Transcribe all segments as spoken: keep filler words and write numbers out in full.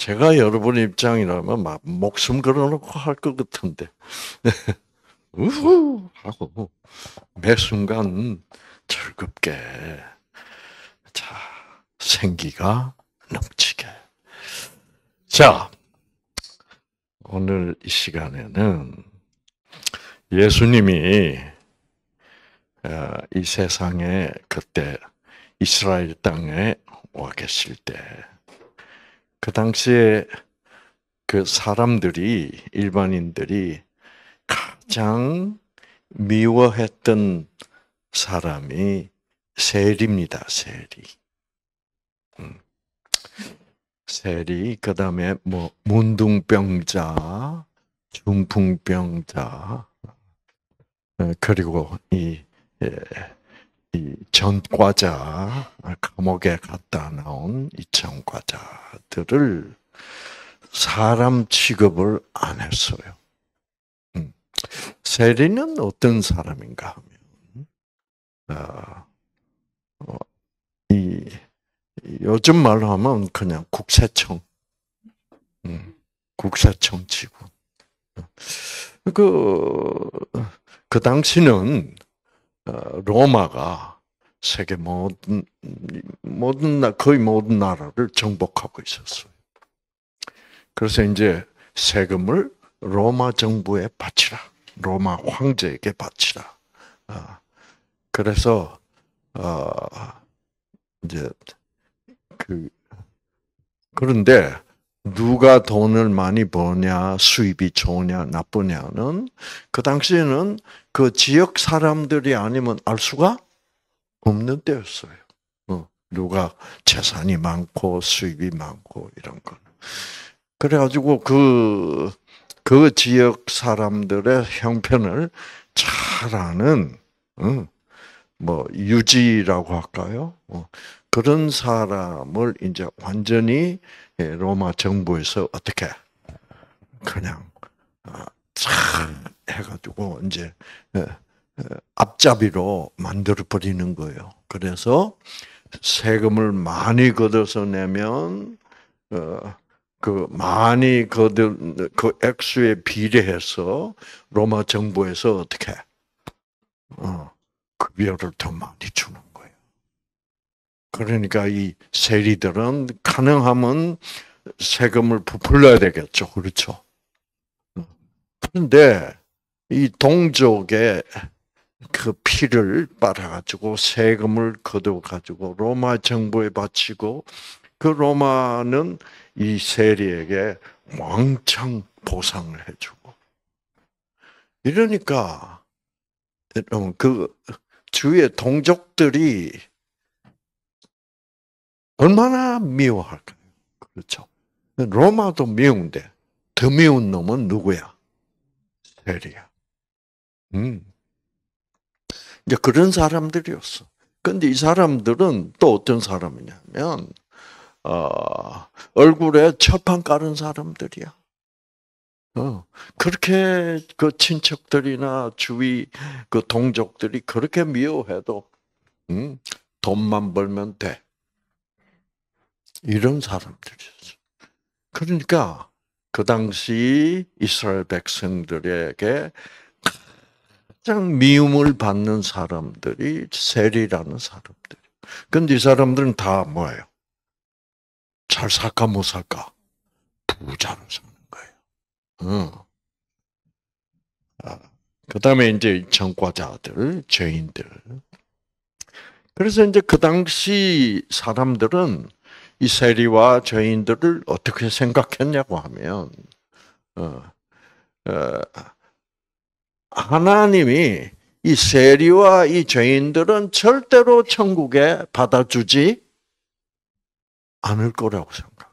제가 여러분 입장이라면 막 목숨 걸어놓고 할 것 같은데, 우후! 하고 매 순간 즐겁게, 자, 생기가 넘치게. 자, 오늘 이 시간에는 예수님이 어, 이 세상에 그때 이스라엘 땅에 와 계실 때, 그 당시에 그 사람들이, 일반인들이 가장 미워했던 사람이 세리입니다, 세리. 음. 세리, 그 다음에 뭐, 문둥병자, 중풍병자, 어, 그리고 이, 예, 이 전과자, 감옥에 갔다 나온 이 전과자들을 사람 취급을 안 했어요. 음. 세리는 어떤 사람인가 하면, 어, 어, 이, 요즘 말로 하면 그냥 국세청, 음, 국세청 직원. 그, 그 당시는 어, 로마가 세계 모든, 모든, 나- 거의 모든 나라를 정복하고 있었어요. 그래서 이제 세금을 로마 정부에 바치라. 로마 황제에게 바치라. 어, 그래서, 어, 이제, 그, 그런데 누가 돈을 많이 버냐, 수입이 좋으냐, 나쁘냐는 그 당시에는 그 지역 사람들이 아니면 알 수가 없는 때였어요. 어, 누가 재산이 많고 수입이 많고 이런 거. 그래가지고 그, 그 지역 사람들의 형편을 잘 아는, 어, 뭐, 유지라고 할까요? 어, 그런 사람을 이제 완전히 예, 로마 정부에서 어떻게 그냥 아, 참 해가지고 이제 예, 예, 앞잡이로 만들어 버리는 거예요. 그래서 세금을 많이 걷어서 내면 어, 그 많이 걷은 그 액수에 비례해서 로마 정부에서 어떻게 어, 급여를 더 많이 주는 거예요. 그러니까 이 세리들은 가능하면 세금을 부풀려야 되겠죠. 그렇죠. 그런데 이 동족의 그 피를 빨아가지고 세금을 걷어가지고 로마 정부에 바치고 그 로마는 이 세리에게 왕창 보상을 해주고 이러니까 그 주위의 동족들이 얼마나 미워할까요? 그렇죠. 로마도 미운데 더 미운 놈은 누구야? 세리야. 음. 이제 그런 사람들이었어. 근데 이 사람들은 또 어떤 사람이냐면, 어, 얼굴에 철판 깔은 사람들이야. 어, 그렇게 그 친척들이나 주위 그 동족들이 그렇게 미워해도, 음, 돈만 벌면 돼. 이런 사람들이었어. 그러니까 그 당시 이스라엘 백성들에게 가장 미움을 받는 사람들이 세리라는 사람들. 근데 이 사람들은 다 뭐예요? 잘 살까 못 살까? 부자로 사는 거예요. 어. 아, 그다음에 이제 전과자들, 죄인들. 그래서 이제 그 당시 사람들은 이 세리와 죄인들을 어떻게 생각했냐고 하면, 어, 어, 하나님이 이 세리와 이 죄인들은 절대로 천국에 받아주지 않을 거라고 생각.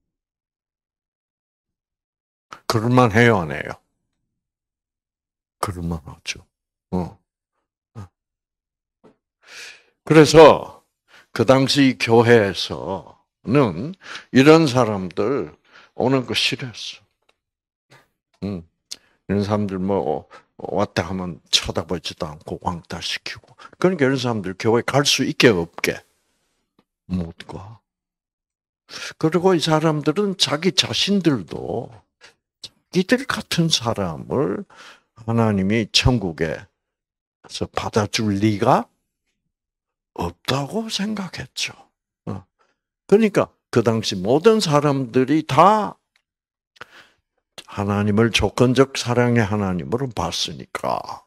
그럴만 해요, 안 해요? 그럴만 하죠. 어. 그래서 그 당시 교회에서는 이런 사람들 오는 거 싫어했어. 음. 이런 사람들 뭐 왔다 하면 쳐다보지도 않고 왕따시키고. 그러니까 이런 사람들 교회 갈 수 있게 없게 못 가. 그리고 이 사람들은 자기 자신들도 이들 같은 사람을 하나님이 천국에서 받아줄 리가 없다고 생각했죠. 그러니까 그 당시 모든 사람들이 다 하나님을 조건적 사랑의 하나님으로 봤으니까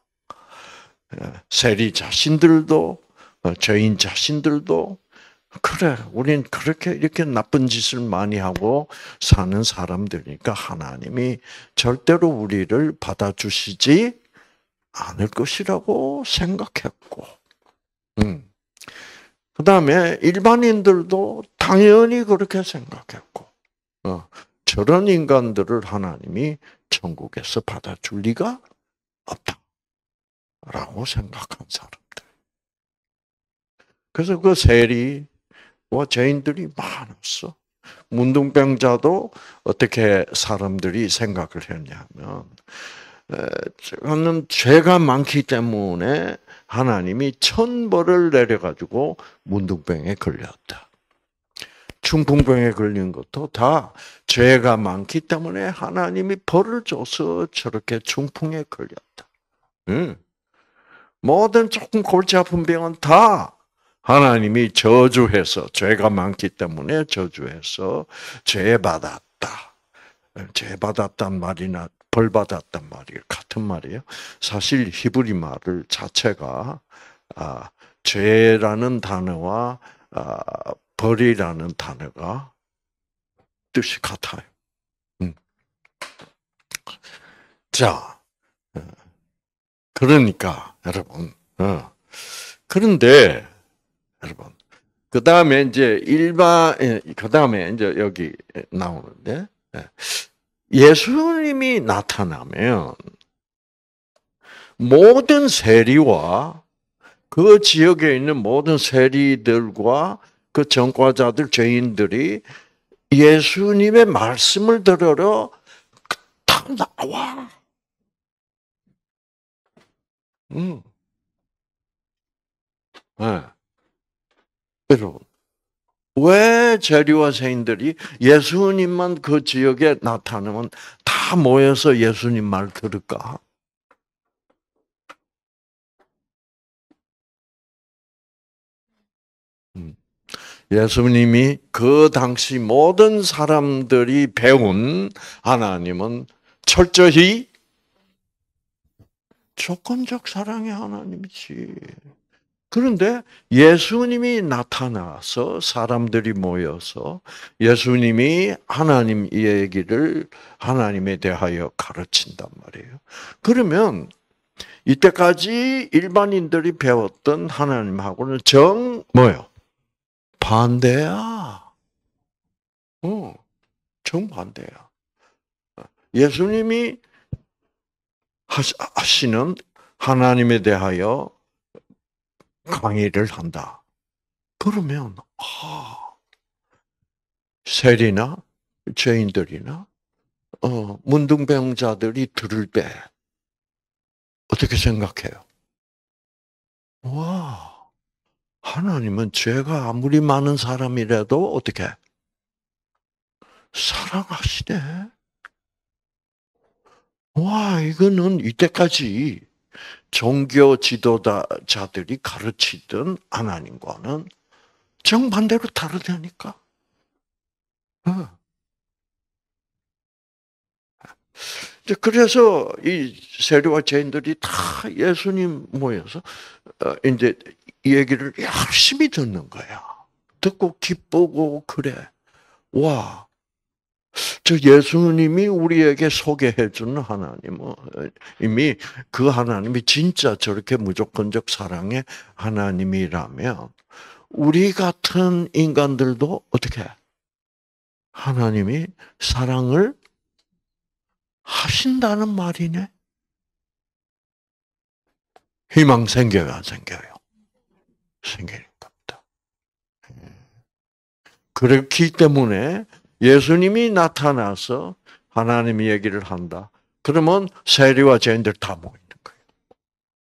세리 자신들도 죄인 자신들도 그래, 우린 그렇게 이렇게 나쁜 짓을 많이 하고 사는 사람들이니까 하나님이 절대로 우리를 받아주시지 않을 것이라고 생각했고, 음. 그 다음에 일반인들도 당연히 그렇게 생각했고, 어, 저런 인간들을 하나님이 천국에서 받아줄 리가 없다라고 생각한 사람들. 그래서 그 세리 죄인들이 많았어. 문둥병자도 어떻게 사람들이 생각을 했냐면, 저는 죄가 많기 때문에 하나님이 천벌을 내려가지고 문둥병에 걸렸다. 중풍병에 걸린 것도 다 죄가 많기 때문에 하나님이 벌을 줘서 저렇게 중풍에 걸렸다. 응. 모든 조금 골치 아픈 병은 다 하나님이 저주해서 죄가 많기 때문에 저주해서 죄 받았다. 죄 받았단 말이나 벌 받았단 말이 같은 말이에요. 사실 히브리 말을 자체가 아, 죄라는 단어와 아, 벌이라는 단어가 뜻이 같아요. 음. 자, 그러니까 여러분, 어. 그런데 여러분, 그 다음에 이제 일반, 그 다음에 이제 여기 나오는데, 예수님이 나타나면 모든 세리와 그 지역에 있는 모든 세리들과 그 전과자들, 죄인들이 예수님의 말씀을 들으러 다 나와. 음. 네. 여러분, 왜 재리와 세인들이 예수님만 그 지역에 나타나면 다 모여서 예수님 말 들을까? 예수님이 그 당시 모든 사람들이 배운 하나님은 철저히 조건적 사랑의 하나님이지. 그런데 예수님이 나타나서 사람들이 모여서 예수님이 하나님 얘기를 하나님에 대하여 가르친단 말이에요. 그러면 이때까지 일반인들이 배웠던 하나님하고는 정 뭐요? 반대야. 어, 정반대야. 예수님이 하시는 하나님에 대하여 강의를 한다. 그러면 아, 세리나 죄인들이나 어, 문둥병자들이 들을 때 어떻게 생각해요? 와, 하나님은 죄가 아무리 많은 사람이라도 어떻게 사랑하시네. 와, 이거는 이때까지 종교 지도자들이 가르치던 하나님과는 정반대로 다르다니까. 어. 그래서 이 세리와 죄인들이 다 예수님 모여서 이제 이 얘기를 열심히 듣는 거야. 듣고 기쁘고 그래. 와, 저 예수님이 우리에게 소개해 주는 하나님은 이미 그 하나님이 진짜 저렇게 무조건적 사랑의 하나님이라면 우리 같은 인간들도 어떻게 하나님이 사랑을 하신다는 말이네. 희망 생겨요, 안 생겨요? 생기는 겁니다. 그렇기 때문에 예수님이 나타나서 하나님 얘기를 한다. 그러면 세리와 죄인들 다 모이는 거예요.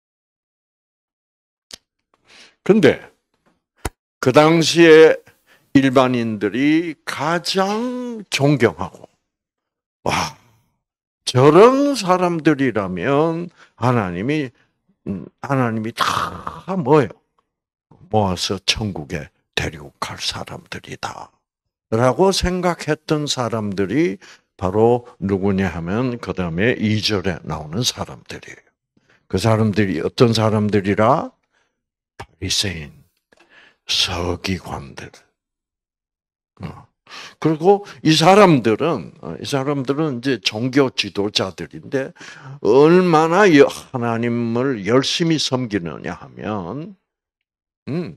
그런데 그 당시에 일반인들이 가장 존경하고, 와, 저런 사람들이라면 하나님이, 하나님이 다 뭐예요? 모아서 천국에 데리고 갈 사람들이다. 라고 생각했던 사람들이 바로 누구냐 하면 그 다음에 이 절에 나오는 사람들이에요. 그 사람들이 어떤 사람들이라? 바리새인, 서기관들. 그리고 이 사람들은 이 사람들은 이제 종교 지도자들인데 얼마나 하나님을 열심히 섬기느냐 하면, 음,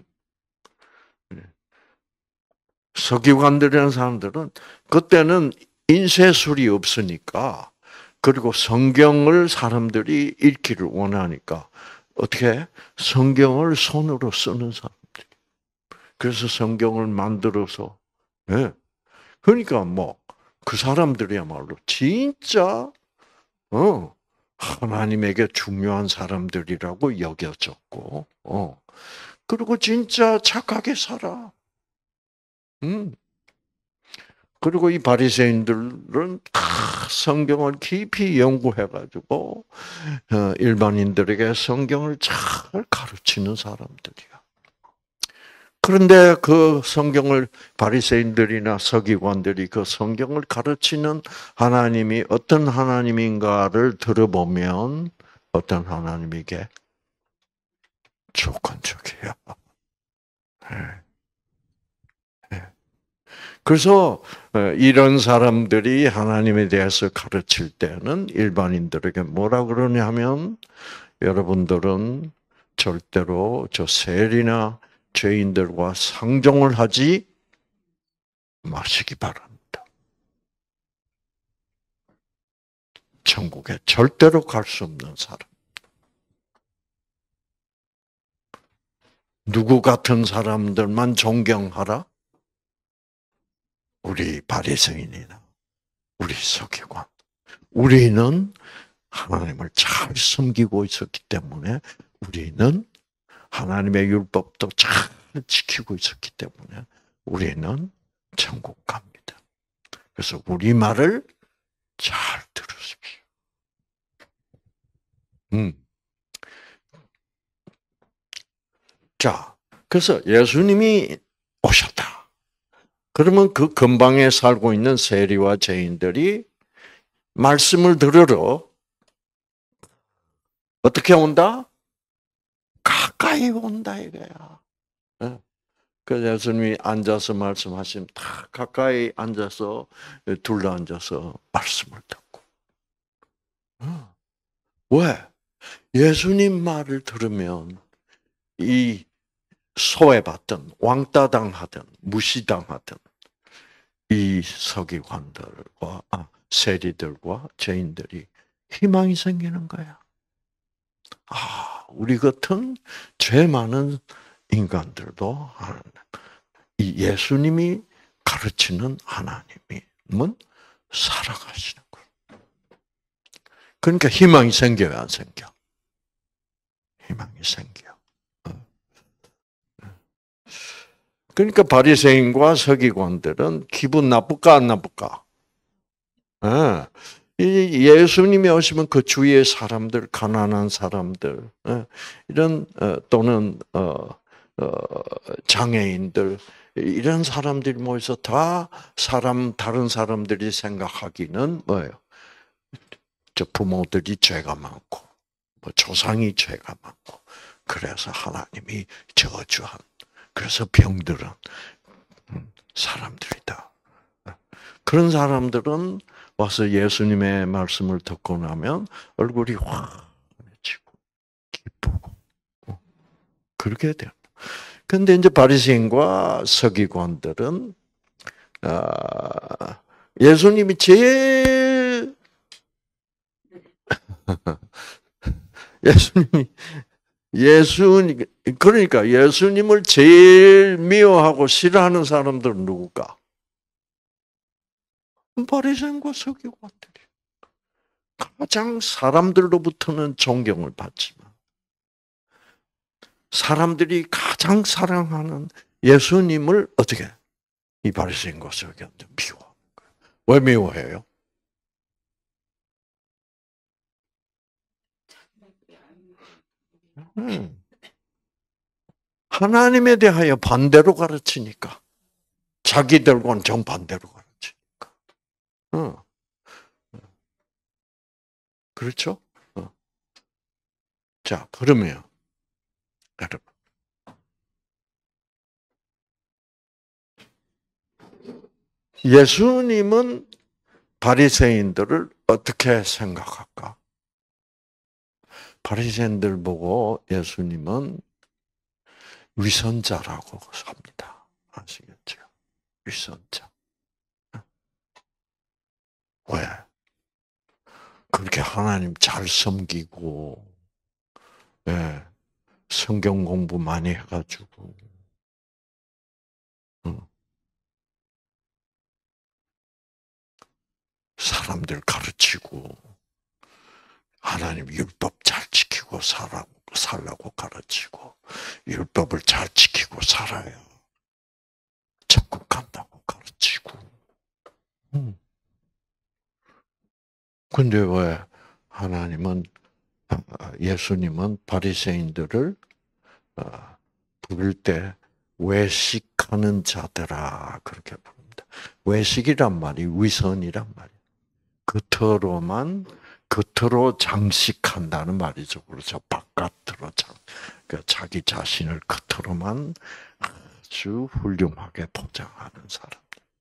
서기관들이라는 사람들은 그때는 인쇄술이 없으니까, 그리고 성경을 사람들이 읽기를 원하니까 어떻게 성경을 손으로 쓰는 사람들이. 그래서 성경을 만들어서, 예. 그러니까 뭐 그 사람들이야말로 진짜 어 하나님에게 중요한 사람들이라고 여겨졌고, 어 그리고 진짜 착하게 살아. 음. 그리고 이 바리새인들은 다 성경을 깊이 연구해가지고 일반인들에게 성경을 잘 가르치는 사람들이야. 그런데 그 성경을 바리새인들이나 서기관들이 그 성경을 가르치는 하나님이 어떤 하나님인가를 들어보면 어떤 하나님에게 주권적이야. 그래서 이런 사람들이 하나님에 대해서 가르칠 때는 일반인들에게 뭐라 그러냐면, 여러분들은 절대로 저 세리나 죄인들과 상종을 하지 마시기 바랍니다. 천국에 절대로 갈 수 없는 사람. 누구 같은 사람들만 존경하라? 우리 바리새인이나 우리 서기관. 우리는 하나님을 잘 섬기고 있었기 때문에, 우리는 하나님의 율법도 잘 지키고 있었기 때문에 우리는 천국 갑니다. 그래서 우리 말을 잘 들으십시오. 음. 자, 그래서 예수님이 오셨다. 그러면 그 근방에 살고 있는 세리와 죄인들이 말씀을 들으러 어떻게 온다? 가까이 온다 이거야. 그래서 예수님이 앉아서 말씀하시면 다 가까이 앉아서 둘러 앉아서 말씀을 듣고. 왜? 예수님 말을 들으면 이 소외받던, 왕따당하던, 무시당하던 이 서기관들과 아, 세리들과 죄인들이 희망이 생기는 거야. 아, 우리 같은 죄 많은 인간들도 이 예수님이 가르치는 하나님은 살아가시는 거예요. 그러니까 희망이 생겨요, 안 생겨? 희망이 생겨. 그러니까 바리새인과 서기관들은 기분 나쁠까 안 나쁠까? 예수님이 오시면 그 주위의 사람들, 가난한 사람들, 이런 또는 장애인들, 이런 사람들이 모여서 다 사람 다른 사람들이 생각하기는 뭐예요? 저 부모들이 죄가 많고, 뭐 조상이 죄가 많고, 그래서 하나님이 저주한. 그래서 병들은 사람들이다. 그런 사람들은 와서 예수님의 말씀을 듣고 나면 얼굴이 환해지고 기쁘고 그렇게 돼요. 그런데 이제 바리새인과 서기관들은 예수님이 제일 예수님이 예수님, 그러니까 예수님을 제일 미워하고 싫어하는 사람들은 누굴까? 바리새인과 서기관들이. 가장 사람들로부터는 존경을 받지만 사람들이 가장 사랑하는 예수님을 어떻게 이 바리새인과 서기관들 미워. 왜 미워해요? 음. 하나님에 대하여 반대로 가르치니까. 자기들과는 정반대로 가르치니까. 어. 그렇죠? 어. 자, 그러면, 여러분. 예수님은 바리새인들을 어떻게 생각할까? 바리새인들 보고 예수님은 위선자라고 합니다. 아시겠죠? 위선자. 왜? 그렇게 하나님 잘 섬기고, 예, 성경 공부 많이 해가지고, 응, 사람들 가르치고, 하나님 율법 잘 지키고 살라고, 살라고 가르치고, 율법을 잘 지키고 살아야 천국 간다고 가르치고. 음. 근데 왜 하나님은, 예수님은 바리새인들을 부를 때 외식하는 자들아 그렇게 부릅니다. 외식이란 말이 위선이란 말이에요. 겉으로만 겉으로 장식한다는 말이죠. 그렇죠. 바깥으로 장, 그러니까 자기 자신을 겉으로만 아주 훌륭하게 포장하는 사람들.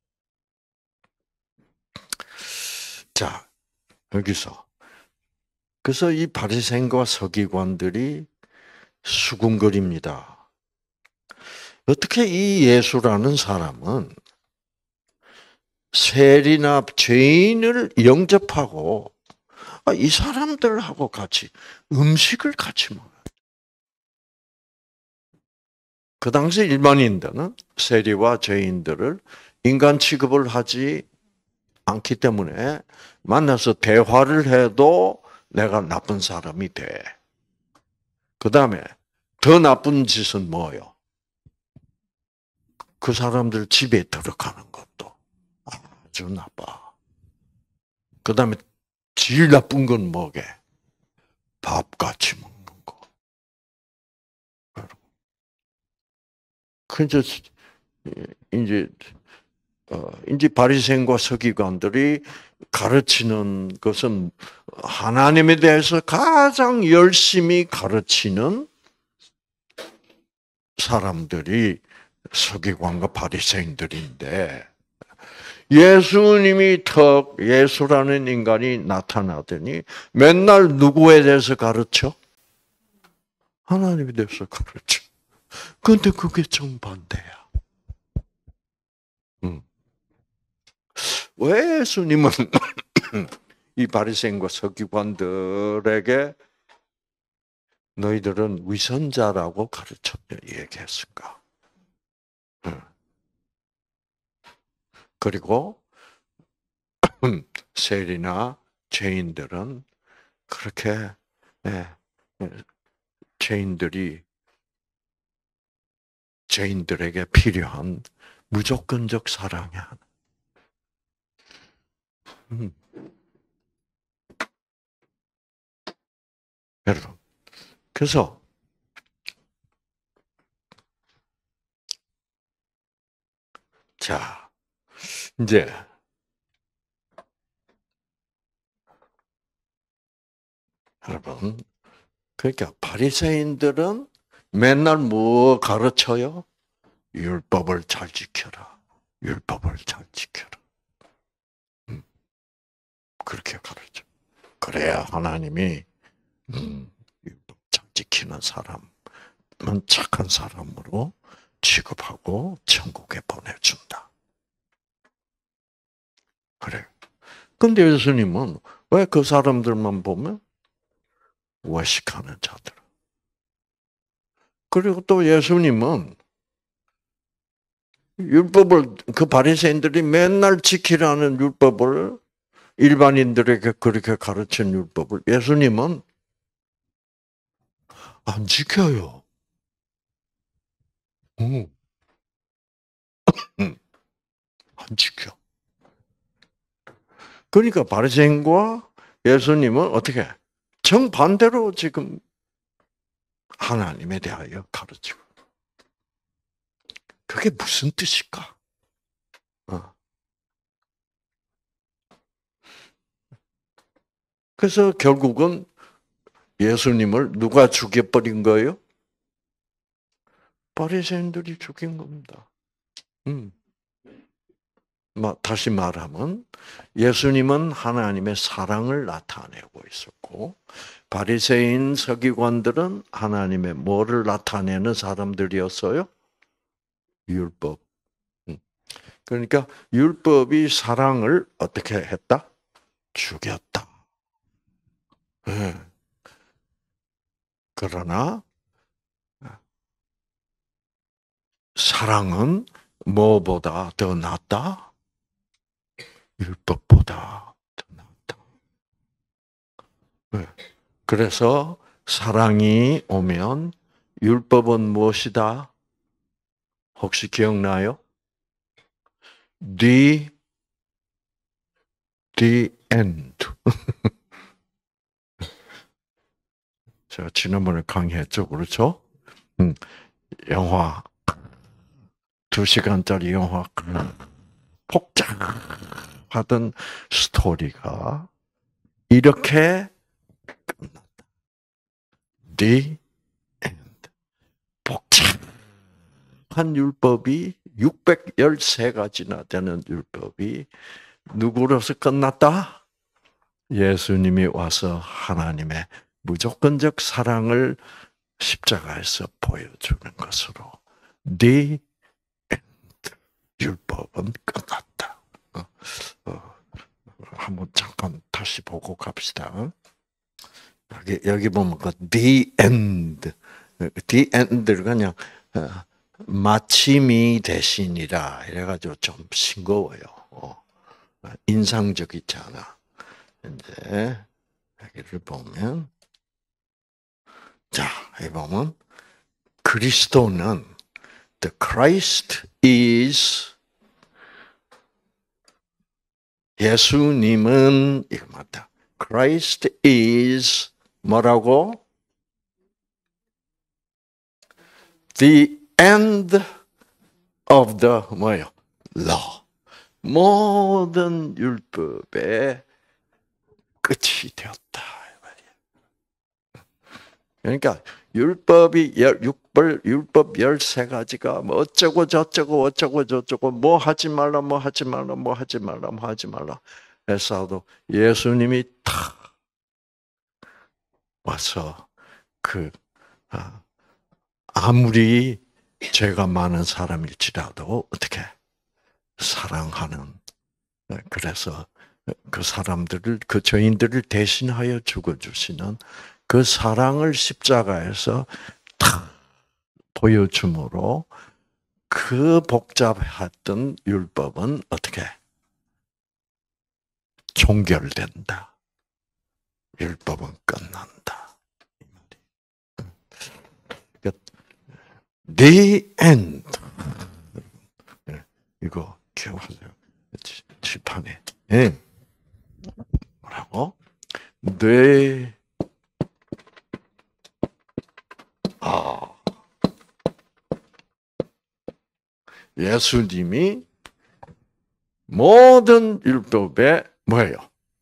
자, 여기서 그래서 이 바리새인과 서기관들이 수군거립니다. 어떻게 이 예수라는 사람은 세리나 죄인을 영접하고 이 사람들하고 같이 음식을 같이 먹어요. 그 당시 일반인들은 세리와 죄인들을 인간 취급을 하지 않기 때문에 만나서 대화를 해도 내가 나쁜 사람이 돼. 그 다음에 더 나쁜 짓은 뭐예요? 그 사람들 집에 들어가는 것도 아주 나빠. 그 다음에 제일 나쁜 건 뭐게? 밥 같이 먹는 거. 그 이제 이제 어 이제 바리새인과 서기관들이 가르치는 것은 하나님에 대해서 가장 열심히 가르치는 사람들이 서기관과 바리새인들인데 예수님이 턱 예수라는 인간이 나타나더니 맨날 누구에 대해서 가르쳐? 하나님에 대해서 가르쳐. 그런데 그게 정반대야. 음. 왜 예수님은 이 바리새인과 서기관들에게 너희들은 위선자라고 가르쳐 얘기했을까? 그리고 세리나 죄인들은 그렇게 죄인들이 죄인들에게 필요한 무조건적 사랑이야. 음. 여러분, 그래서 자 이제 여러분, 그러니까 바리새인들은 맨날 뭐 가르쳐요? 율법을 잘 지켜라. 율법을 잘 지켜라. 음, 그렇게 가르쳐. 그래야 하나님이 음, 율법 잘 지키는 사람은 착한 사람으로 취급하고 천국에 보내준다. 그래. 근데 예수님은 왜 그 사람들만 보면 외식하는 자들. 그리고 또 예수님은 율법을 그 바리새인들이 맨날 지키라는 율법을 일반인들에게 그렇게 가르친 율법을 예수님은 안 지켜요. 응. 안 지켜. 그러니까 바리새인과 예수님은 어떻게 정반대로 지금 하나님에 대하여 가르치고. 그게 무슨 뜻일까? 어. 그래서 결국은 예수님을 누가 죽여버린 거예요? 바리새인들이 죽인 겁니다. 음. 다시 말하면 예수님은 하나님의 사랑을 나타내고 있었고 바리새인 서기관들은 하나님의 뭐를 나타내는 사람들이었어요? 율법. 음. 그러니까 율법이 사랑을 어떻게 했다? 죽였다. 네. 그러나 사랑은 뭐보다 더 낫다? 율법보다 더 낫다. 네. 그래서 사랑이 오면 율법은 무엇이다? 혹시 기억나요? The, the end. 제가 지난번에 강의했죠, 그렇죠? 음, 영화 두 시간짜리 영화 복잡하던 스토리가 이렇게 끝났다. The end. 복잡한 율법이 육백십삼 가지나 되는 율법이 누구로서 끝났다? 예수님이 와서 하나님의 무조건적 사랑을 십자가에서 보여주는 것으로 The end. 율법은 끝났다. 어, 어, 한번 잠깐 다시 보고 갑시다. 여기, 여기 보면 그 The end. The end를 그냥 마침이 대신이라 이래가지고 좀 싱거워요. 어, 인상적이지 않아. 이제 여기를 보면 자, 여기 보면 그리스도는 the Christ is 예수님은 이거 맞다. Christ is 뭐라고? The end of the 뭐요? law. 모든 율법의 끝이 되었다. 그러니까 율법이 율법 율법 열세 가지가 뭐 어쩌고 저쩌고 어쩌고 저쩌고 뭐 하지 말라 뭐 하지 말라 뭐 하지 말라 뭐 하지 말라 해서도 예수님이 탁 와서 그 아무리 죄가 많은 사람일지라도 어떻게 사랑하는 그래서 그 사람들을 그 죄인들을 대신하여 죽어 주시는 그 사랑을 십자가에서 탁 보여줌으로 그 복잡했던 율법은 어떻게 종결된다. 율법은 끝난다. The end. 이거 기억하세요. 칠판에. 네. 뭐라고? 뇌. 아. 예수님이 모든 율법의 뭐예요?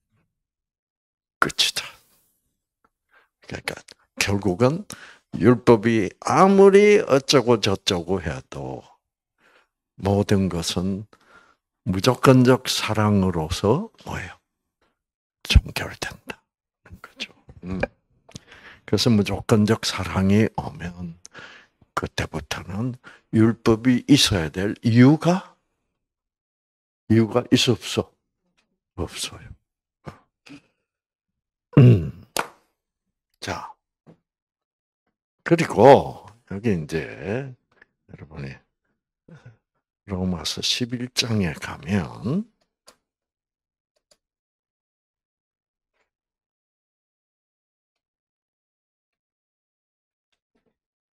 끝이다. 그러니까 결국은 율법이 아무리 어쩌고 저쩌고 해도 모든 것은 무조건적 사랑으로서 뭐예요? 종결된다. 그죠? 음. 그래서 무조건적 사랑이 오면 그때부터는 율법이 있어야 될 이유가 이유가 있어 없어? 없어요. 음. 자, 그리고 여기 이제 여러분이 로마서 십일 장에 가면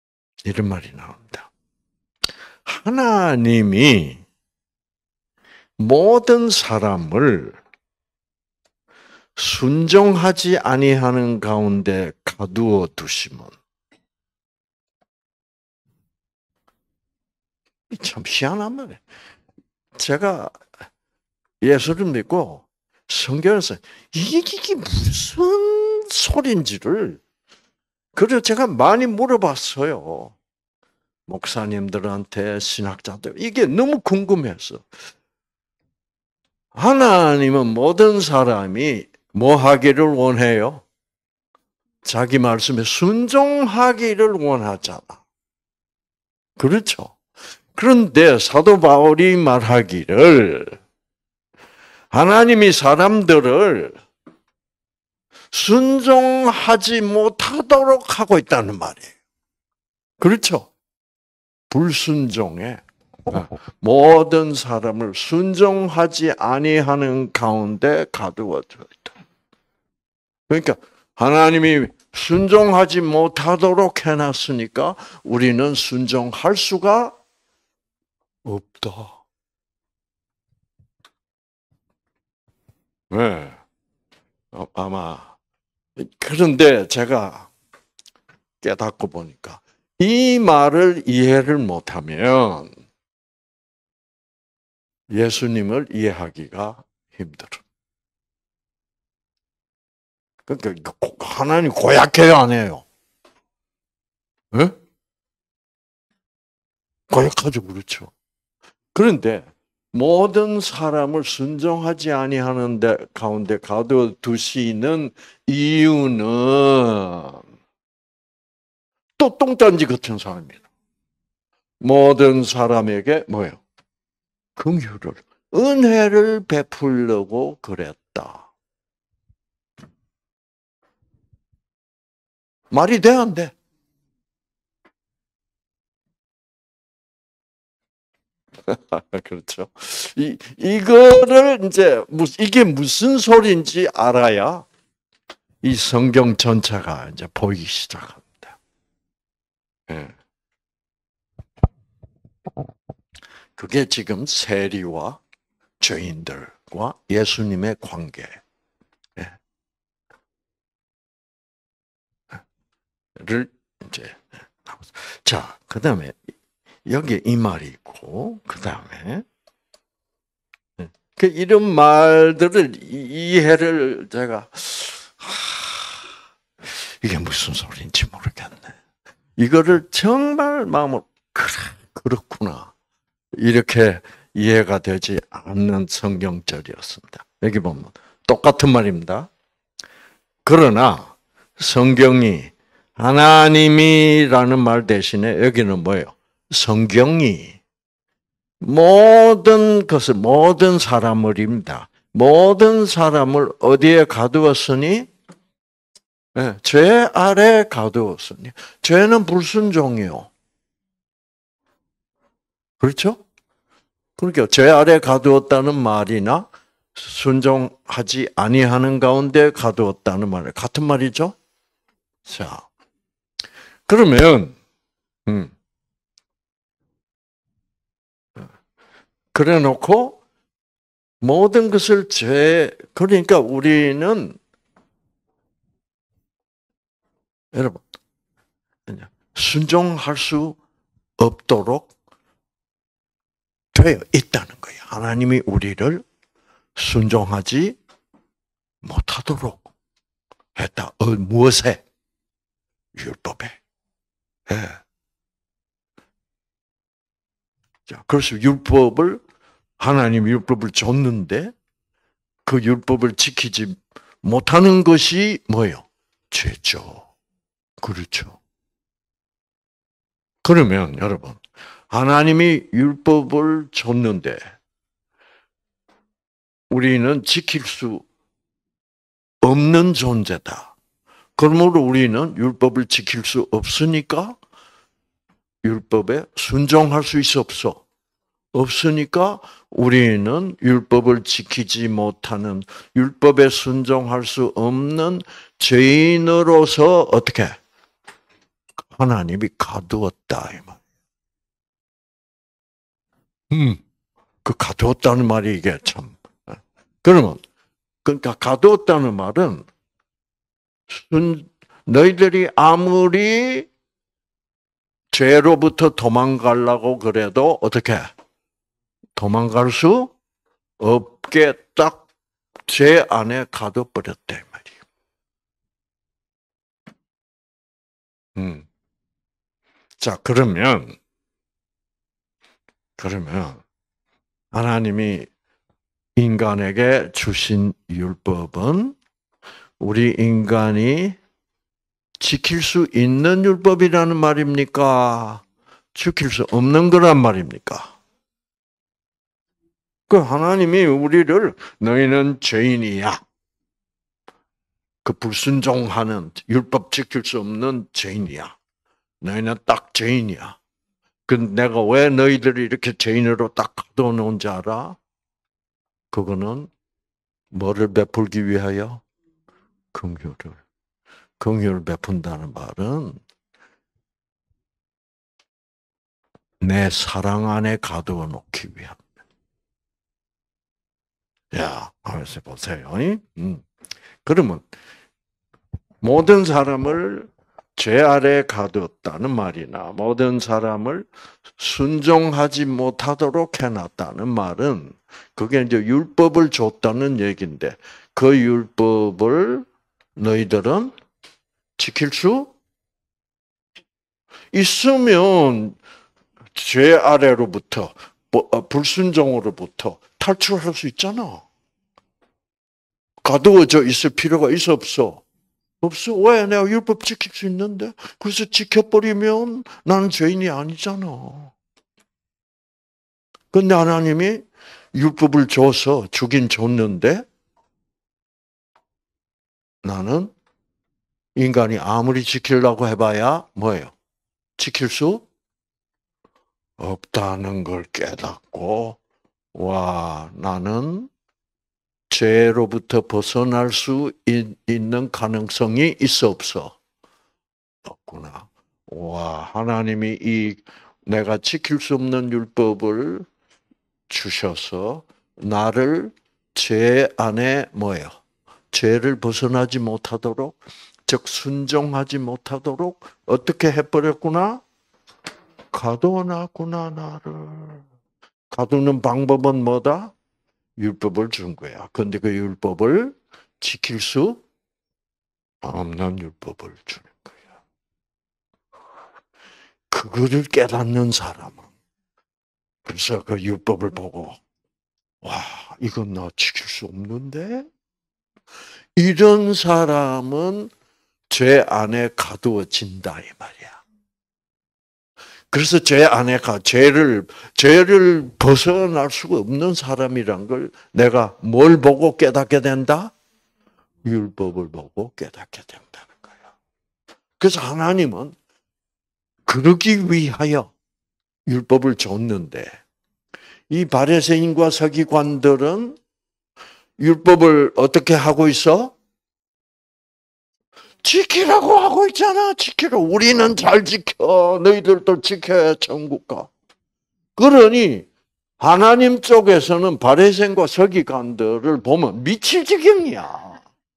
이런 말이 나옵니다. 하나님이 모든 사람을 순종하지 아니하는 가운데 가두어 두시면 참 희한한 말이에요. 제가 예수를 믿고 성경에서 이게, 이게 무슨 소리인지를 그래서 제가 많이 물어봤어요. 목사님들한테 신학자들 이게 너무 궁금해서 하나님은 모든 사람이 뭐 하기를 원해요? 자기 말씀에 순종하기를 원하잖아. 그렇죠? 그런데 사도 바울이 말하기를 하나님이 사람들을 순종하지 못하도록 하고 있다는 말이에요. 그렇죠? 불순종에 모든 사람을 순종하지 아니하는 가운데 가두어져 있다. 그러니까 하나님이 순종하지 못하도록 해놨으니까 우리는 순종할 수가 없다. 네. 아마 그런데 제가 깨닫고 보니까 이 말을 이해를 못하면 예수님을 이해하기가 힘들어. 그러니까 하나님 고약해요, 안 해요? 네? 고약하죠, 그렇죠. 그런데 모든 사람을 순종하지 아니하는데 가운데 가둬 두시는 이유는 또 똥단지 같은 사람입니다. 모든 사람에게 뭐예요? 긍휼을, 은혜를 베풀려고 그랬다. 말이 돼, 안 돼? 그렇죠. 이, 이거를 이제, 이게 무슨 소리인지 알아야 이 성경 전체가 이제 보이기 시작합니다. 네. 그게 지금 세리와 죄인들과 예수님의 관계. 를 이제 자, 그다음에 여기 이 말이 있고 그다음에 그 이런 말들을 이해를 제가 하, 이게 무슨 소리인지 모르겠네. 이거를 정말 마음으로 그래 그렇구나 이렇게 이해가 되지 않는 성경절이었습니다. 여기 보면 똑같은 말입니다. 그러나 성경이 하나님이라는 말 대신에 여기는 뭐예요? 성경이 모든 것을 모든 사람을입니다. 모든 사람을 어디에 가두었으니? 네, 죄 아래 가두었으니. 죄는 불순종이요. 그렇죠? 그러니까 죄 아래 가두었다는 말이나 순종하지 아니하는 가운데 가두었다는 말 같은 말이죠. 자, 그러면 음. 그래 놓고 모든 것을 죄 그러니까 우리는 여러분 순종할 수 없도록 되어 있다는 거예요. 하나님이 우리를 순종하지 못하도록 했다. 어, 무엇에? 율법에. 예. 자, 그래서 율법을 하나님 율법을 줬는데 그 율법을 지키지 못하는 것이 뭐예요? 죄죠. 그렇죠. 그러면 여러분 하나님이 율법을 줬는데 우리는 지킬 수 없는 존재다. 그러므로 우리는 율법을 지킬 수 없으니까 율법에 순종할 수 있어 없어? 없으니까 우리는 율법을 지키지 못하는 율법에 순종할 수 없는 죄인으로서 어떻게 하나님이 가두었다 이 말. 음, 그 가두었다는 말이 이게 참. 그러면 그러니까 가두었다는 말은 너희들이 아무리 죄로부터 도망가려고 그래도 어떻게 도망갈 수 없게 딱 죄 안에 가둬버렸대 말이에요. 음. 자, 그러면 그러면 하나님이 인간에게 주신 율법은 우리 인간이 지킬 수 있는 율법이라는 말입니까? 지킬 수 없는 거란 말입니까? 그 하나님이 우리를 너희는 죄인이야. 그 불순종하는 율법 지킬 수 없는 죄인이야. 너희는 딱 죄인이야. 그 내가 왜 너희들을 이렇게 죄인으로 딱 가둬 놓은지 알아? 그거는 뭐를 베풀기 위하여? 긍휼을. 긍휼을 베푼다는 말은 내 사랑 안에 가두어 놓기 위함. 야, 하면서 보세요. 음. 그러면 모든 사람을 죄 아래 가두었다는 말이나 모든 사람을 순종하지 못하도록 해놨다는 말은 그게 이제 율법을 줬다는 얘기인데 그 율법을 너희들은 지킬 수 있으면 죄 아래로부터 불순종으로부터 탈출할 수 있잖아. 가두어져 있을 필요가 있어 없어? 없어. 왜? 내가 율법 지킬 수 있는데. 그래서 지켜버리면 나는 죄인이 아니잖아. 근데 하나님이 율법을 줘서 주긴 줬는데 나는 인간이 아무리 지키려고 해봐야 뭐예요? 지킬 수 없다는 걸 깨닫고 와, 나는 죄로부터 벗어날 수 있는 가능성이 있어 없어? 없구나. 와, 하나님이 이 내가 지킬 수 없는 율법을 주셔서 나를 죄 안에 뭐예요? 죄를 벗어나지 못하도록, 즉 순종하지 못하도록 어떻게 해버렸구나? 가둬놨구나 나를. 가두는 방법은 뭐다? 율법을 준 거야. 그런데 그 율법을 지킬 수 없는 율법을 주는 거야. 그거를 깨닫는 사람은 그래서 그 율법을 보고 와, 이건 나 지킬 수 없는데? 이런 사람은 죄 안에 가두어진다 이 말이야. 그래서 죄 안에 가 죄를 죄를 벗어날 수가 없는 사람이란 걸 내가 뭘 보고 깨닫게 된다? 율법을 보고 깨닫게 된다는 거야. 그래서 하나님은 그러기 위하여 율법을 줬는데 이 바리새인과 서기관들은 율법을 어떻게 하고 있어? 지키라고 하고 있잖아. 지키라. 우리는 잘 지켜. 너희들도 지켜야 천국 가. 그러니 하나님 쪽에서는 바리새인과 서기관들을 보면 미칠 지경이야.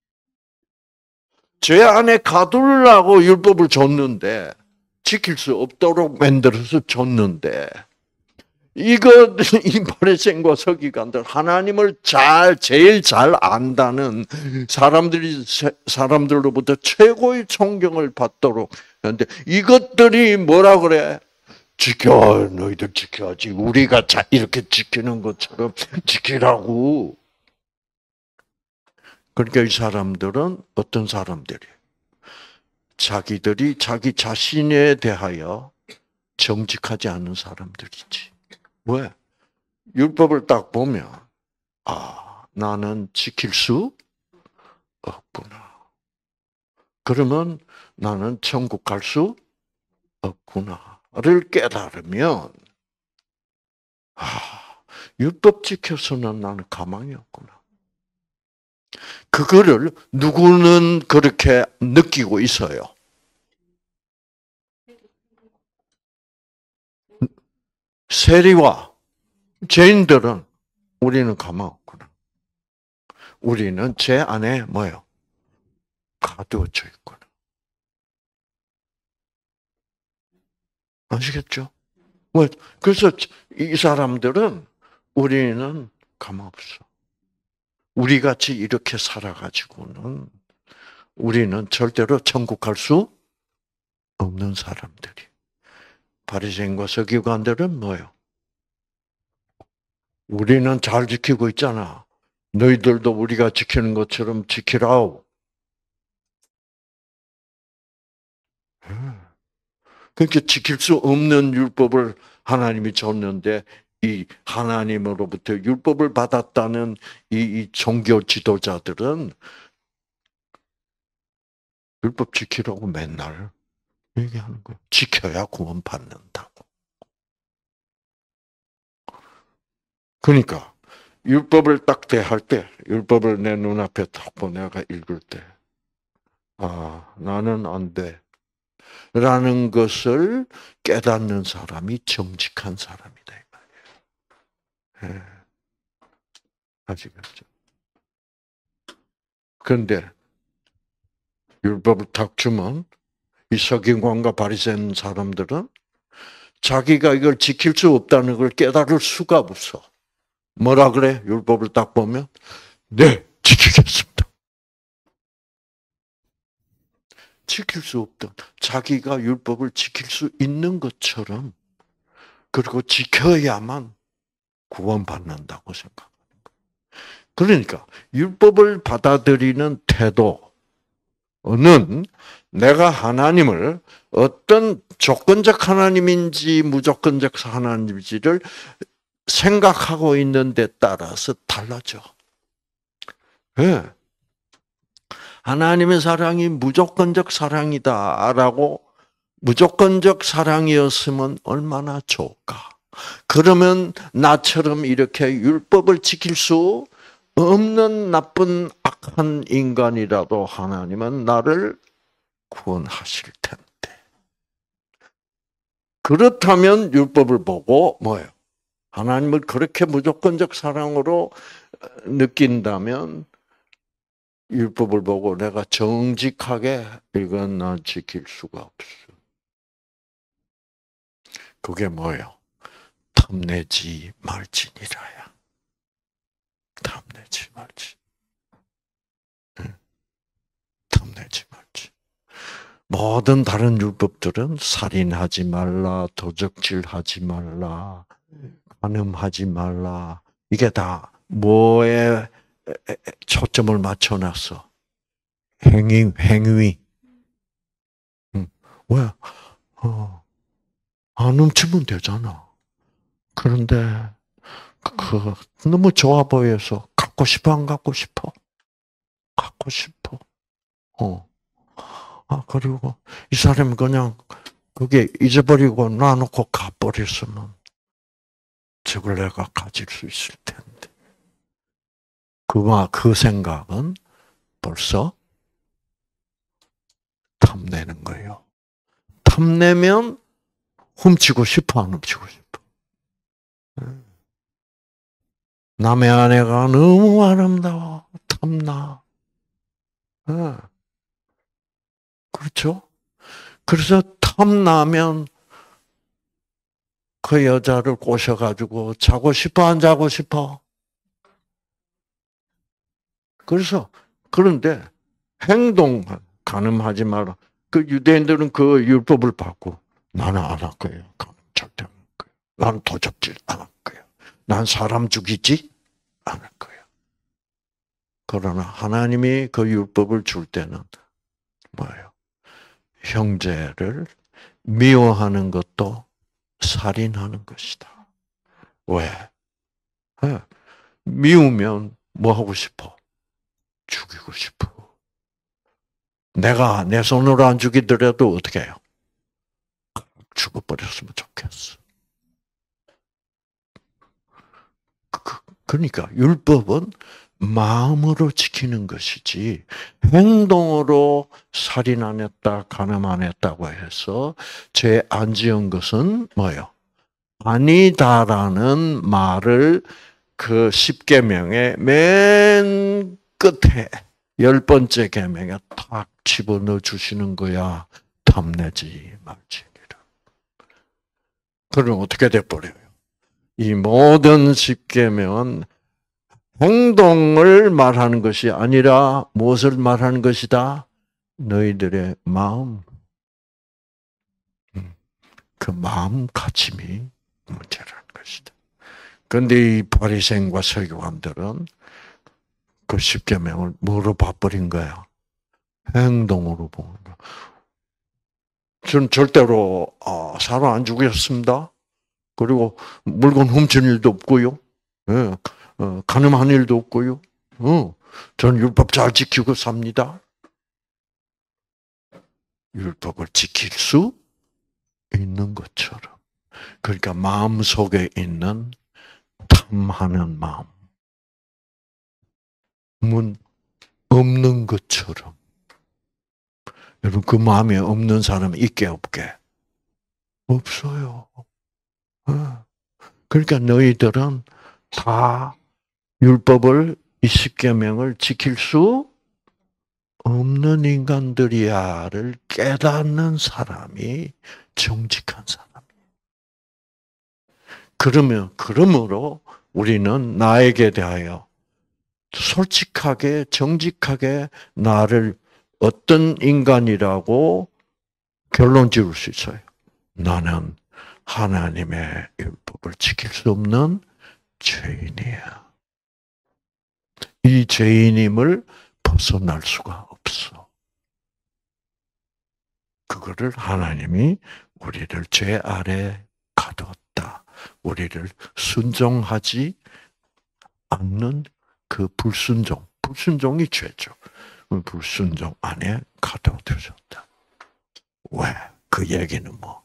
죄 안에 가두려고 율법을 줬는데 지킬 수 없도록 만들어서 줬는데 이거 이 바리새인과 서기관들 하나님을 잘 제일 잘 안다는 사람들이 사람들로부터 최고의 존경을 받도록 그런데 이것들이 뭐라 그래? 지켜 너희들 지켜야지 우리가 자 이렇게 지키는 것처럼 지키라고. 그러니까 이 사람들은 어떤 사람들이? 자기들이 자기 자신에 대하여 정직하지 않은 사람들이지. 왜? 율법을 딱 보면 아, 나는 지킬 수 없구나. 그러면 나는 천국 갈 수 없구나를 깨달으면 아, 율법 지켜서는 나는 가망이 없구나. 그거를 누구는 그렇게 느끼고 있어요. 세리와 죄인들은 우리는 가만 없구나. 우리는 죄 안에 뭐요? 가두어져 있구나. 아시겠죠? 뭐 그래서 이 사람들은 우리는 가만 없어. 우리 같이 이렇게 살아가지고는 우리는 절대로 천국 갈 수 없는 사람들이. 바리새인과 서기관들은 뭐요? 우리는 잘 지키고 있잖아. 너희들도 우리가 지키는 것처럼 지키라오. 그러니까 지킬 수 없는 율법을 하나님이 줬는데 이 하나님으로부터 율법을 받았다는 이, 이 종교 지도자들은 율법 지키라고 맨날 얘기하는 거예요. 지켜야 구원받는다고. 그러니까 율법을 딱 대할 때, 율법을 내 눈앞에 딱 보고 내가 읽을 때, 아, 나는 안 돼. 라는 것을 깨닫는 사람이 정직한 사람이다. 예. 아시겠죠? 그런데 율법을 탁 주면 이 서기관과 바리새인 사람들은 자기가 이걸 지킬 수 없다는 걸 깨달을 수가 없어. 뭐라 그래? 율법을 딱 보면 네, 지키겠습니다. 지킬 수 없다. 자기가 율법을 지킬 수 있는 것처럼 그리고 지켜야만 구원받는다고 생각하는 거예요. 그러니까 율법을 받아들이는 태도는 내가 하나님을 어떤 조건적 하나님인지 무조건적 하나님인지를 생각하고 있는 데 따라서 달라져. 네. 하나님의 사랑이 무조건적 사랑이다라고 무조건적 사랑이었으면 얼마나 좋을까. 그러면 나처럼 이렇게 율법을 지킬 수 없는 나쁜 악한 인간이라도 하나님은 나를 구원하실 텐데. 그렇다면 율법을 보고 뭐예요? 하나님을 그렇게 무조건적 사랑으로 느낀다면 율법을 보고 내가 정직하게 이건 난 지킬 수가 없어. 그게 뭐예요? 탐내지 말지니라야. 탐내지 말지. 응? 탐내지 말지. 모든 다른 율법들은 살인하지 말라, 도적질하지 말라, 간음하지 말라. 이게 다 뭐에 초점을 맞춰놨어? 행위, 행위. 응. 왜? 어, 안 훔치면 되잖아. 그런데 그 너무 좋아 보여서 갖고 싶어 안 갖고 싶어? 갖고 싶어. 어. 아 그리고 이 사람이 그냥 그게 잊어버리고 놔놓고 가버렸으면 저걸 내가 가질 수 있을 텐데. 그와 그 생각은 벌써 탐내는 거예요. 탐내면 훔치고 싶어 안 훔치고 싶어? 남의 아내가 너무 아름다워. 탐나. 네. 그렇죠? 그래서 탐나면 그 여자를 꼬셔가지고 자고 싶어 안 자고 싶어? 그래서 그런데 행동 간음하지 마라. 그 유대인들은 그 율법을 받고 나는 안 할 거예요. 간음 절대 안 할 거예요. 나는 도적질 안 할 거예요. 난 사람 죽이지 않을 거예요. 그러나 하나님이 그 율법을 줄 때는 뭐예요? 형제를 미워하는 것도 살인하는 것이다. 왜? 네. 미우면 뭐 하고 싶어? 죽이고 싶어. 내가 내 손으로 안 죽이더라도 어떻게 해요? 죽어버렸으면 좋겠어. 그, 그러니까 율법은 마음으로 지키는 것이지 행동으로 살인 안 했다, 간음 안 했다고 해서 죄 안 지은 것은 뭐예요? 아니다라는 말을 그 십계명의 맨 끝에 열 번째 계명에 탁 집어넣어 주시는 거야. 탐내지 말지니라. 그럼 어떻게 돼버려요? 이 모든 십계명은 행동을 말하는 것이 아니라 무엇을 말하는 것이다? 너희들의 마음. 그 마음가짐이 문제라는 것이다. 그런데 이 바리새인과 서기관들은 그 십계명을 뭐로 봐버린 거야? 행동으로 보는 거야. 저는 절대로 아, 사람 안 죽였습니다. 그리고 물건 훔친 일도 없고요. 예, 어, 간음한 일도 없고요. 어, 저는 율법 잘 지키고 삽니다. 율법을 지킬 수 있는 것처럼. 그러니까 마음 속에 있는 탐하는 마음은 없는 것처럼. 여러분 그 마음이 없는 사람은 있게 없게? 없어요. 그러니까 너희들은 다 율법을 이 십계명을 지킬 수 없는 인간들이야를 깨닫는 사람이 정직한 사람이에요. 그러면 그러므로 우리는 나에게 대하여 솔직하게 정직하게 나를 어떤 인간이라고 결론 지을 수 있어요. 나는 하나님의 율법을 지킬 수 없는 죄인이야. 이 죄인임을 벗어날 수가 없어. 그거를 하나님이 우리를 죄 아래 가두었다. 우리를 순종하지 않는 그 불순종, 불순종이 죄죠. 불순종 안에 가둬두셨다. 왜? 그 얘기는 뭐?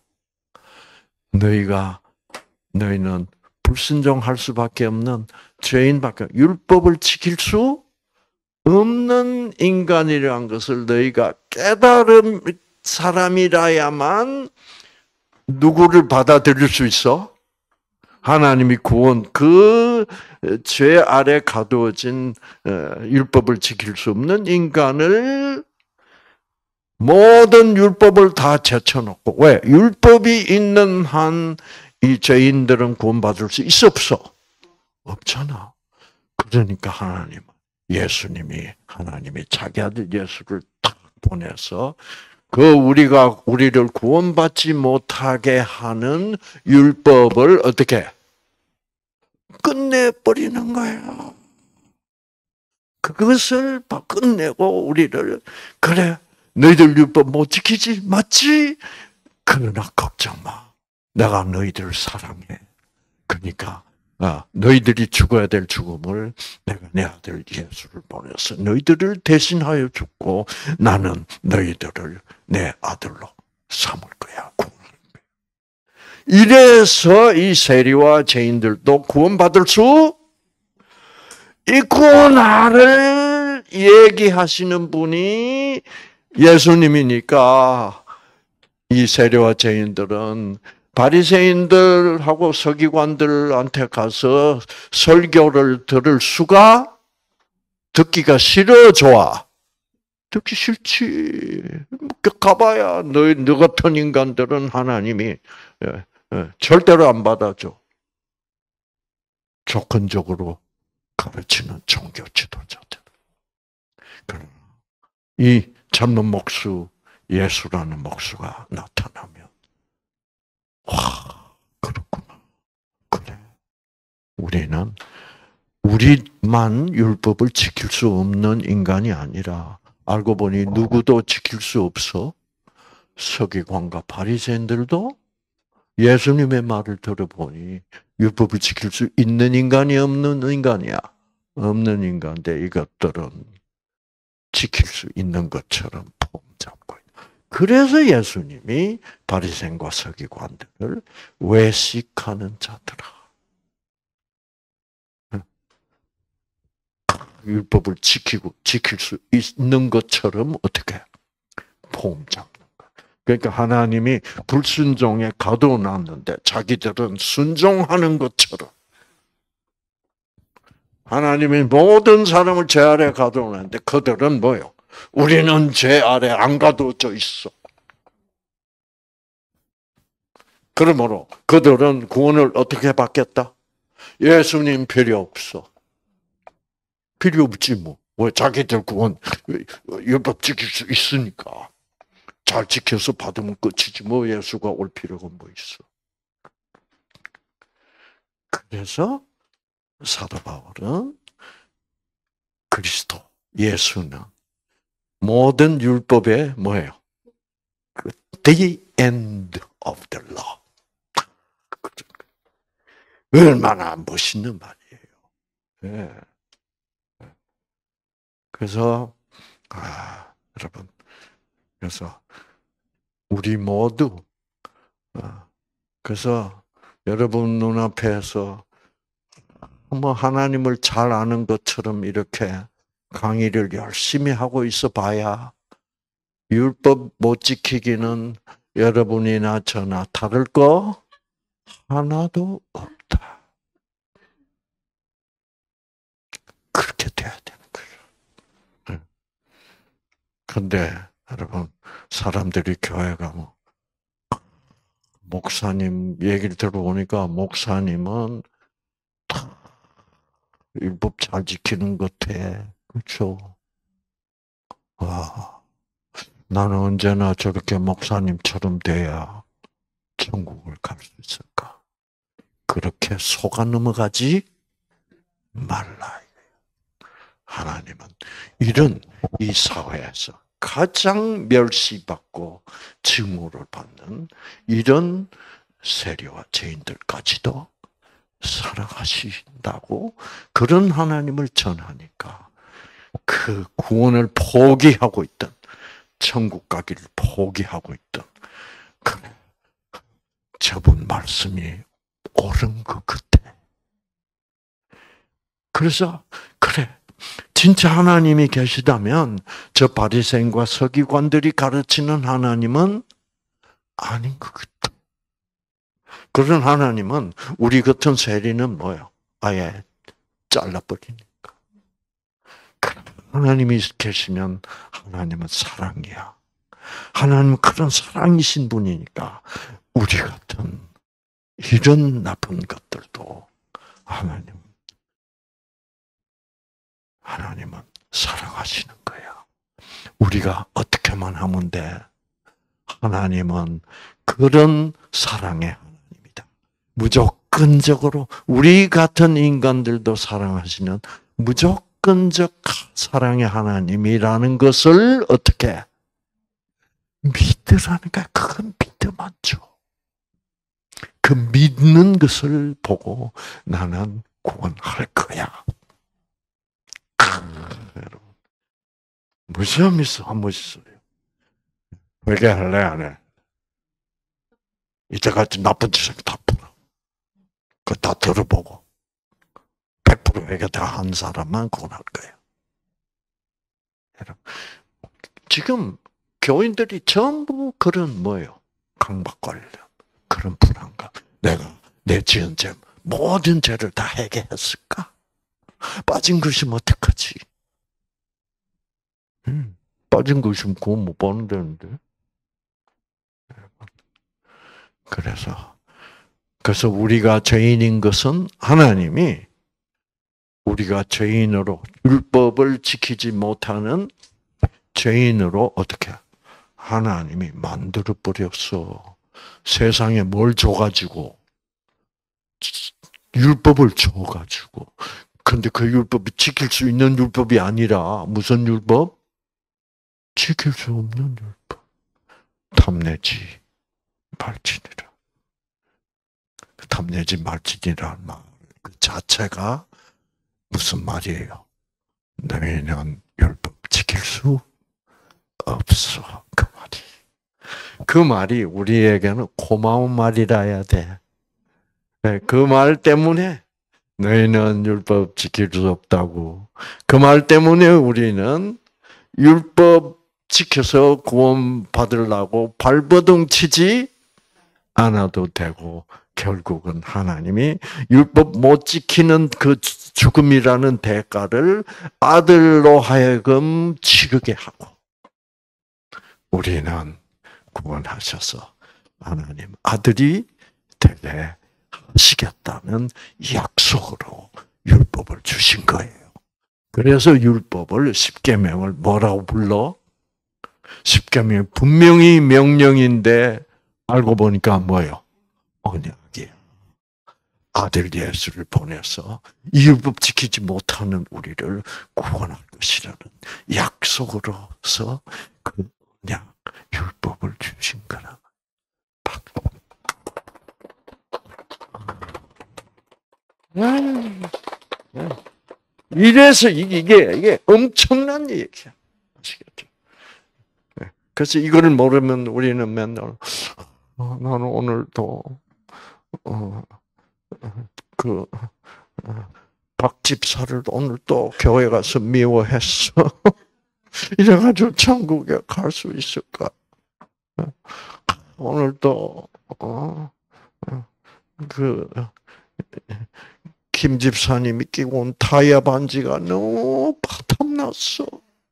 너희가, 너희는 불순종할 수밖에 없는 죄인밖에, 율법을 지킬 수 없는 인간이라는 것을 너희가 깨달은 사람이라야만 누구를 받아들일 수 있어? 하나님이 구원, 그 죄 아래 가두어진 율법을 지킬 수 없는 인간을 모든 율법을 다 제쳐놓고, 왜? 율법이 있는 한 이 죄인들은 구원받을 수 있어, 없어? 없잖아. 그러니까 하나님, 예수님이, 하나님이 자기 아들 예수를 딱 보내서 그 우리가, 우리를 구원받지 못하게 하는 율법을 어떻게? 끝내버리는 거예요. 그것을 끝내고 우리를, 그래, 너희들 율법 못 지키지? 맞지? 그러나 걱정 마. 내가 너희들을 사랑해. 그러니까 너희들이 죽어야 될 죽음을 내가 내 아들 예수를 보내서 너희들을 대신하여 죽고 나는 너희들을 내 아들로 삼을 거야. 이래서 이 세리와 죄인들도 구원받을 수 이 구원을 얘기하시는 분이 예수님이니까 이 세리와 죄인들은 바리새인들하고 서기관들한테 가서 설교를 들을 수가 듣기가 싫어 좋아? 듣기 싫지. 가봐야 너, 너 같은 인간들은 하나님이 예, 예, 절대로 안 받아줘. 조건적으로 가르치는 종교 지도자들. 이 젊은 목수 예수라는 목수가 나타나면 와, 그렇구나. 그래. 우리는 우리만 율법을 지킬 수 없는 인간이 아니라 알고 보니 누구도 지킬 수 없어. 서기관과 바리새인들도 예수님의 말을 들어보니 율법을 지킬 수 있는 인간이 없는 인간이야. 없는 인간인데 이것들은 지킬 수 있는 것처럼 폼 잡고 있다. 그래서 예수님이 바리새인과 서기관들을 외식하는 자들아. 율법을 지키고 지킬 수 있는 것처럼 어떻게 폼 잡는 거. 그러니까 하나님이 불순종에 가둬놨는데 자기들은 순종하는 것처럼 하나님이 모든 사람을 죄 아래 가둬놨는데 그들은 뭐요? 우리는 죄 아래 안 가둬져 있어. 그러므로 그들은 구원을 어떻게 받겠다? 예수님 필요 없어. 필요 없지 뭐. 왜 자기들 구원 율법 지킬 수 있으니까. 잘 지켜서 받으면 끝이지 뭐 예수가 올 필요가 뭐 있어. 그래서 사도 바울은 그리스도 예수는 모든 율법의 뭐예요? The end of the law. 얼마나 멋있는 말이에요. 네. 그래서 아, 여러분, 그래서 우리 모두 그래서 여러분 눈앞에서 뭐 하나님을 잘 아는 것처럼 이렇게 강의를 열심히 하고 있어 봐야 율법 못 지키기는 여러분이나 저나 다를 거 하나도 없다. 그렇게 돼야 되는 거예요. 그런데 여러분 사람들이 교회 가면 목사님 얘기를 들어보니까 목사님은 율법 잘 지키는 것 같아. 그렇죠? 와, 나는 언제나 저렇게 목사님처럼 돼야 천국을 갈 수 있을까? 그렇게 속아 넘어가지 말라. 하나님은 이런 이 사회에서 가장 멸시받고 증오를 받는 이런 세리와 죄인들까지도 사랑하신다고 그런 하나님을 전하니까 그 구원을 포기하고 있던 천국 가기를 포기하고 있던 그래 저분 말씀이 옳은 것 같아. 그래서 그래 진짜 하나님이 계시다면 저 바리새인과 서기관들이 가르치는 하나님은 아닌 것 같다. 그런 하나님은 우리 같은 세리는 뭐요? 아예 잘라버리니까. 하나님이 계시면 하나님은 사랑이야. 하나님은 그런 사랑이신 분이니까 우리 같은 이런 나쁜 것들도 하나님, 하나님은 사랑하시는 거야. 우리가 어떻게만 하면 돼? 하나님은 그런 사랑의 하나님이다. 무조건적으로 우리 같은 인간들도 사랑하시는 무조건적 사랑의 하나님이라는 것을 어떻게 믿으라니까 그건 믿으면 죠. 그 믿는 것을 보고 나는 구원할 거야. 여러분, 무시하 미소 안 멋있어요. 회개 할래 안 해? 이때까지 나쁜 짓을 다 풀어. 그거 다 들어보고 백 퍼센트 회개 다 한 사람만 구원할 거예요. 여러분, 지금 교인들이 전부 그런 뭐예요? 강박관련, 그런 불안감. 내가 내 지은 죄 모든 죄를 다 회개했을까? 빠진 것이면 어떡하지? 음, 빠진 것이면 그거 못 받는다는데. 그래서 그래서 우리가 죄인인 것은 하나님이 우리가 죄인으로 율법을 지키지 못하는 죄인으로 어떻게 하나님이 만들어 버렸어. 세상에 뭘 줘가지고 율법을 줘가지고. 근데 그 율법이 지킬 수 있는 율법이 아니라 무슨 율법? 지킬 수 없는 율법. 탐내지 말지니라. 탐내지 말지니라는 말 그 자체가 무슨 말이에요? 너희는 율법 지킬 수 없어. 그 말이. 그 말이 우리에게는 고마운 말이라 해야 돼. 그 말 때문에 너희는 율법 지킬 수 없다고. 그 말 때문에 우리는 율법 지켜서 구원 받으려고 발버둥 치지 않아도 되고 결국은 하나님이 율법 못 지키는 그 죽음이라는 대가를 아들로 하여금 치르게 하고 우리는 구원하셔서 하나님 아들이 되게 하시겠다는 약속으로 율법을 주신 거예요. 그래서 율법을 십계명을 뭐라고 불러? 십계명이 분명히 명령인데 알고 보니까 뭐예요? 언약이에요. 아들 예수를 보내서 이 율법 지키지 못하는 우리를 구원할 것이라는 약속으로서 그 언약 율법을 주신 거라. 이래서 이게 이게 엄청난 얘기야. 아시겠죠? 그래서 이거를 모르면 우리는 맨날 어, 나는 오늘도 어, 그 박 집사를 오늘 또 교회 가서 미워했어. 이래가지고 천국에 갈 수 있을까? 오늘도 어, 그 김 집사님이 끼고 온 타이어 반지가 너무 바탐났어.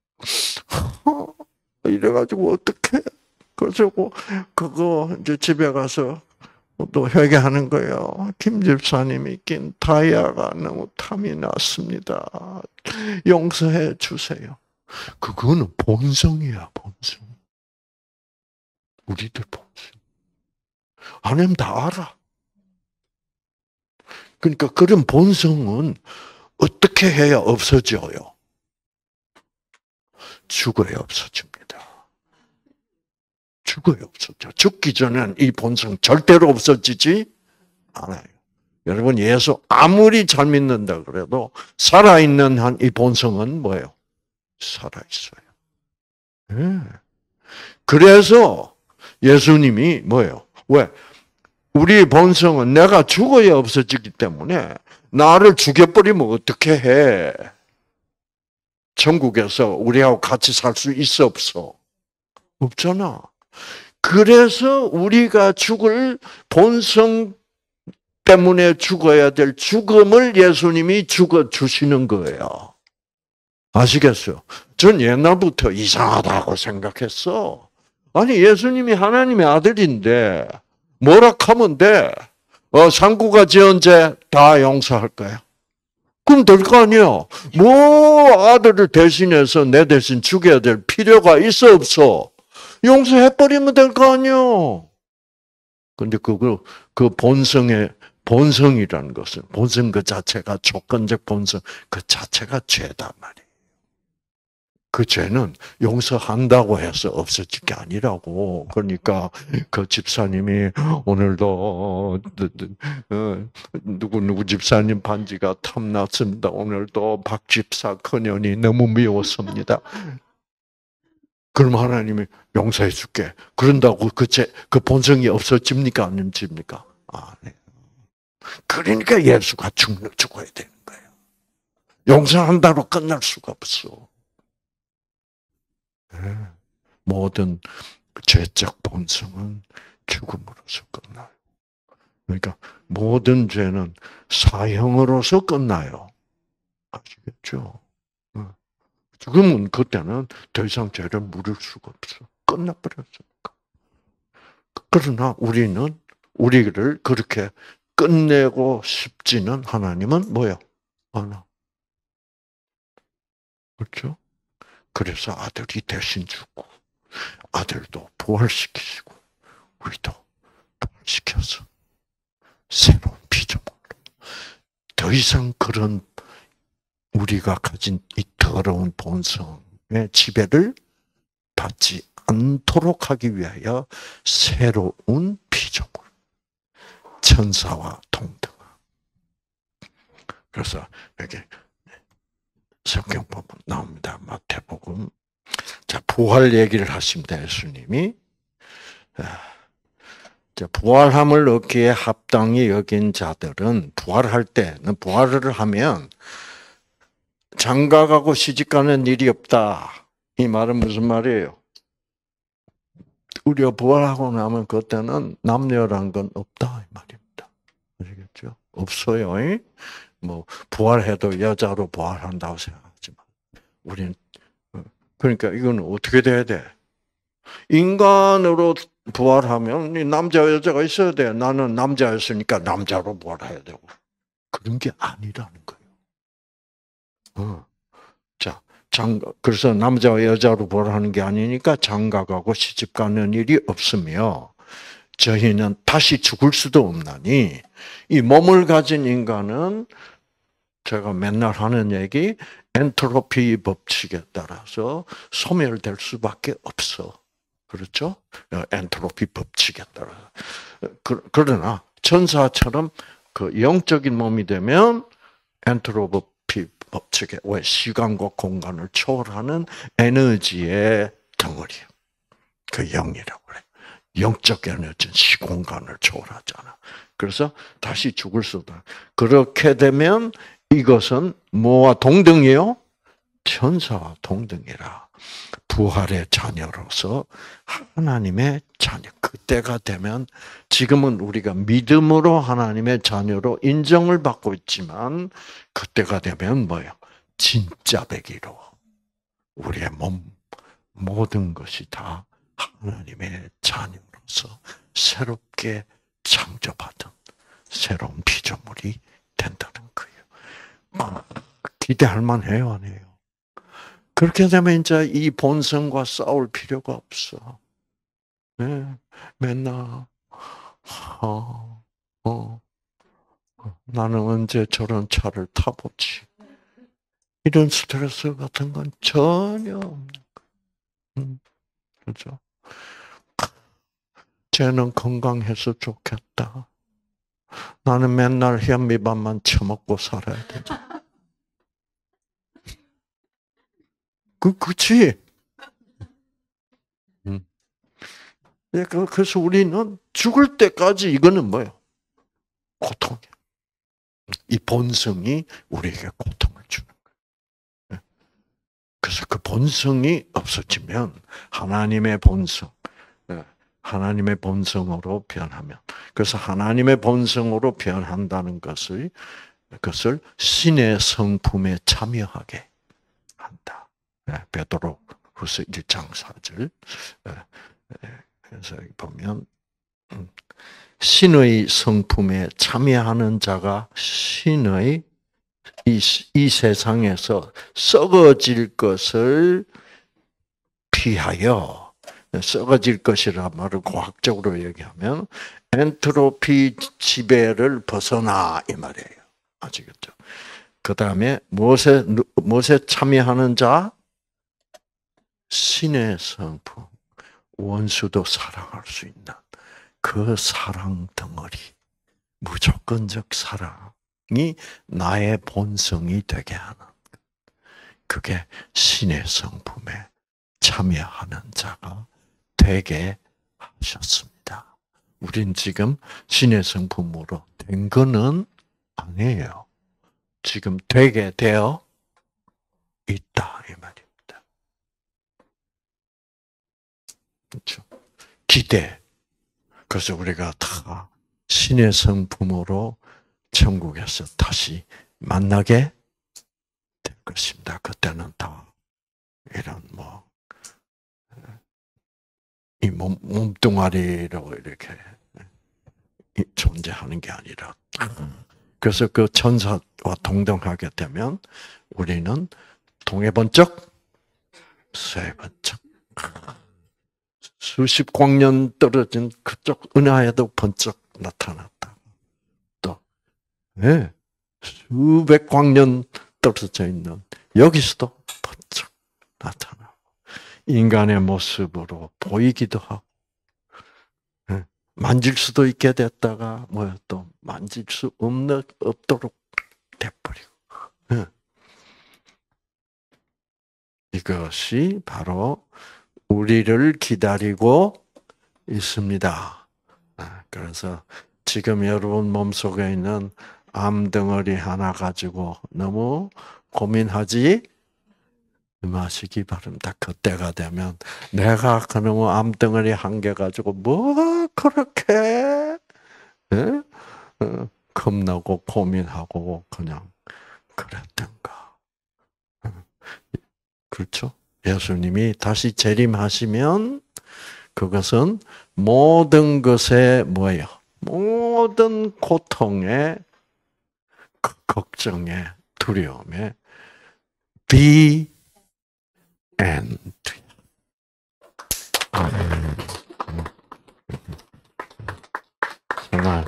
이래가지고 어떡해? 그래서 그거 이제 집에 가서 또 회개하는 거예요. 김 집사님이 낀 타이어가 너무 탐이 났습니다. 용서해 주세요. 그거는 본성이야, 본성. 우리들 본성. 하나님 다 알아. 그러니까 그런 본성은 어떻게 해야 없어져요? 죽어야 없어집니다. 죽어야 없어져. 죽기 전에는 이 본성 절대로 없어지지 않아요. 여러분, 예수 아무리 잘 믿는다 그래도 살아있는 한 이 본성은 뭐예요? 살아있어요. 네. 그래서 예수님이 뭐예요? 왜? 우리 본성은 내가 죽어야 없어지기 때문에 나를 죽여버리면 어떻게 해? 천국에서 우리하고 같이 살 수 있어 없어? 없잖아. 그래서 우리가 죽을 본성 때문에 죽어야 될 죽음을 예수님이 죽어 주시는 거예요. 아시겠어요? 전 옛날부터 이상하다고 생각했어. 아니 예수님이 하나님의 아들인데 뭐라 하면 돼? 어, 상구가 지은 죄 다 용서할 거야. 그럼 될 거 아니야. 뭐 아들을 대신해서 내 대신 죽여야 될 필요가 있어 없어? 용서해버리면 될 거 아니야. 근데 그거 그 본성의 본성이라는 것은 본성 그 자체가 조건적 본성 그 자체가 죄다 말이에요. 그 죄는 용서한다고 해서 없어질 게 아니라고. 그러니까 그 집사님이 오늘도 누구 누구 집사님 반지가 탐났습니다. 오늘도 박 집사 그년이 너무 미웠습니다. 그럼 하나님이 용서해 줄게. 그런다고 그 죄, 그 본성이 없어집니까? 안 없어집니까? 아, 네. 그러니까 예수가 죽는 죽어야 되는 거예요. 용서한다로 끝날 수가 없어. 네. 모든 죄적 본성은 죽음으로서 끝나요. 그러니까 모든 죄는 사형으로서 끝나요. 아시겠죠? 죽음은 그때는 더 이상 죄를 물을 수가 없어. 끝나버렸으니까. 그러나 우리는 우리를 그렇게 끝내고 싶지는 하나님은 뭐야? 않아. 그렇죠? 그래서 아들이 대신 죽고 아들도 부활시키시고 우리도 부활시켜서 새로운 피조물로 더 이상 그런 우리가 가진 이 더러운 본성의 지배를 받지 않도록 하기 위하여 새로운 피조물, 천사와 동등한. 그래서 여기 성경 보면 나옵니다. 마태복음. 자, 부활 얘기를 하십니다. 예수님이. 자, 부활함을 얻기에 합당히 여긴 자들은 부활할 때는 부활을 하면 장가가고 시집가는 일이 없다. 이 말은 무슨 말이에요? 우리가 부활하고 나면 그때는 남녀란 건 없다 이 말입니다. 아시겠죠? 없어요. 뭐 부활해도 여자로 부활한다고 생각하지만 우리는 그러니까 이건 어떻게 돼야 돼? 인간으로 부활하면 남자 여자가 있어야 돼. 나는 남자였으니까 남자로 부활해야 되고 그런 게 아니라는 거예요. 어. 자, 장가 그래서 남자와 여자로 부활하는 게 아니니까 장가가고 시집 가는 일이 없으며 저희는 다시 죽을 수도 없나니 이 몸을 가진 인간은 제가 맨날 하는 얘기 엔트로피 법칙에 따라서 소멸될 수밖에 없어. 그렇죠? 엔트로피 법칙에 따라. 그러나 천사처럼 그 영적인 몸이 되면 엔트로피 법칙에 왜 시간과 공간을 초월하는 에너지의 덩어리예요. 그 영이라고 그래. 영적 에너지는 시공간을 초월하잖아. 그래서 다시 죽을 수도. 그렇게 되면 이것은 뭐와 동등이요? 천사와 동등이라. 부활의 자녀로서 하나님의 자녀. 그때가 되면 지금은 우리가 믿음으로 하나님의 자녀로 인정을 받고 있지만 그때가 되면 뭐예요? 진짜 백이로 우리의 몸 모든 것이 다 하나님의 자녀로서 새롭게 창조받은 새로운 피조물이 된다는 거예요. 기대할 만해요, 안 해요? 그렇게 되면 이제 이 본성과 싸울 필요가 없어. 네, 맨날 어, 어, 나는 언제 저런 차를 타보지? 이런 스트레스 같은 건 전혀 없는 거예요. 음, 그렇죠? 쟤는 건강해서 좋겠다. 나는 맨날 현미밥만 처먹고 살아야 되지. 그, 그치? 음. 그래서 우리는 죽을 때까지 이거는 뭐예요? 고통이에요. 이 본성이 우리에게 고통을 주는 거예요. 그래서 그 본성이 없어지면 하나님의 본성, 하나님의 본성으로 변하면, 그래서 하나님의 본성으로 변한다는 것을, 그것을 신의 성품에 참여하게 한다. 베드로후서 일 장 사 절. 그래서 보면 신의 성품에 참여하는 자가 신의 이, 이 세상에서 썩어질 것을 피하여, 썩어질 것이라 말을 과학적으로 얘기하면 엔트로피 지배를 벗어나 이 말이에요. 아시겠죠? 그 다음에 무엇에 무엇에 참여하는 자? 신의 성품, 원수도 사랑할 수 있는 그 사랑 덩어리, 무조건적 사랑이 나의 본성이 되게 하는, 그게 신의 성품에 참여하는 자가 되게 하셨습니다. 우린 지금 신의 성품으로 된 거는 아니에요. 지금 되게 되어 있다 이 말입니다. 그렇죠? 기대. 그래서 우리가 다 신의 성품으로 천국에서 다시 만나게 될 것입니다. 그때는 다 이런 뭐 이 몸, 몸뚱아리로 이렇게 존재하는 게 아니라, 그래서 그 천사와 동등하게 되면 우리는 동해 번쩍, 서해 번쩍, 수십 광년 떨어진 그쪽 은하에도 번쩍 나타났다. 또, 네, 수백 광년 떨어져 있는 여기서도 번쩍 나타나. 인간의 모습으로 보이기도 하고, 만질 수도 있게 됐다가 뭐야 또 만질 수 없는 없도록 돼버리고. 이것이 바로 우리를 기다리고 있습니다. 그래서 지금 여러분 몸속에 있는 암덩어리 하나 가지고 너무 고민하지 마시기 바랍니다. 그때가 되면 내가 그놈의 암덩어리 한 개 가지고 뭐 그렇게 예? 어, 겁나고 고민하고 그냥 그랬던가. 그렇죠? 예수님이 다시 재림하시면 그것은 모든 것에 뭐예요? 모든 고통에 걱정에 두려움에 the end. 정말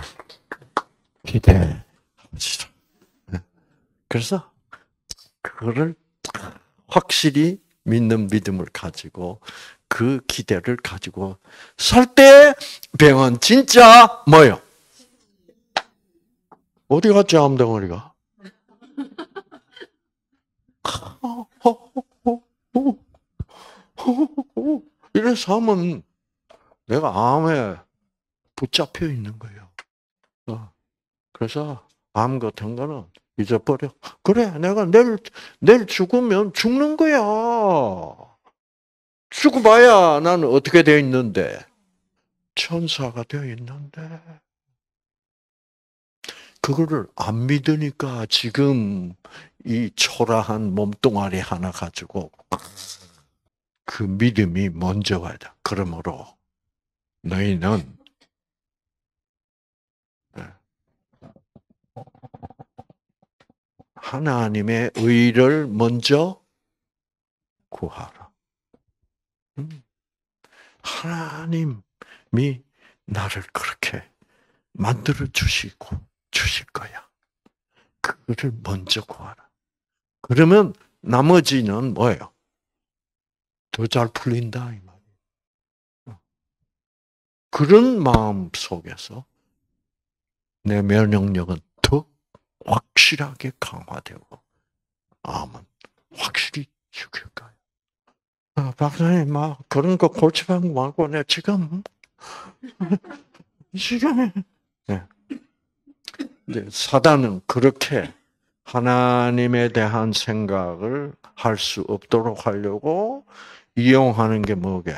기대합시다. 그래서 그거를 확실히 믿는 믿음을 가지고 그 기대를 가지고 살 때 병은 진짜 뭐요? 어디 갔지 암덩어리가? 이래서 하면 내가 암에 붙잡혀 있는 거예요. 그래서 암 같은 거는 잊어버려. 그래, 내가 내일, 내일 죽으면 죽는 거야. 죽어봐야 나는 어떻게 되어 있는데? 천사가 되어 있는데. 그거를 안 믿으니까 지금 이 초라한 몸뚱아리 하나 가지고 그 믿음이 먼저 와야 돼. 그러므로 너희는 하나님의 의를 먼저 구하라. 하나님이 나를 그렇게 만들어 주시고 주실 거야. 그거를 먼저 구하라. 그러면 나머지는 뭐예요? 더 잘 풀린다 이 말이에요. 그런 마음 속에서 내 면역력은 더 확실하게 강화되고 암은 확실히 죽일 거예요. 아, 박사님, 막 그런 거 골치방 말고 내 지금 지금 네. 이제 사단은 그렇게 하나님에 대한 생각을 할 수 없도록 하려고 이용하는 게 뭐게?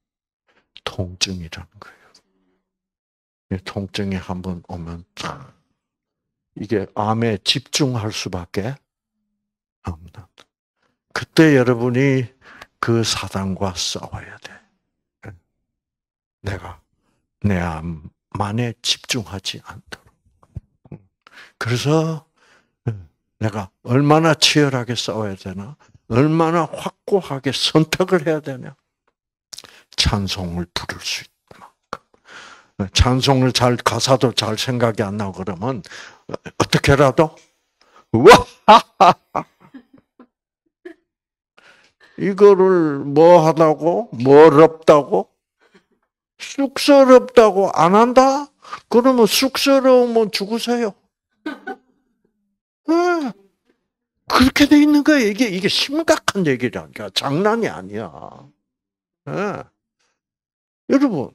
통증이라는 거예요. 통증이 한번 오면 이게 암에 집중할 수밖에 없는. 그때 여러분이 그 사단과 싸워야 돼. 내가 내 암만에 집중하지 않도록. 그래서 내가 얼마나 치열하게 싸워야 되나? 얼마나 확고하게 선택을 해야 되냐? 찬송을 부를 수 있는 만큼. 찬송을 잘, 가사도 잘 생각이 안 나고 그러면 어떻게라도 와! 이거를 뭐 하다고? 뭐럽다고? 쑥스럽다고 안 한다? 그러면 쑥스러우면 죽으세요. 네. 그렇게 돼 있는 거예요. 이게, 이게 심각한 얘기라니까. 장난이 아니야. 네. 여러분,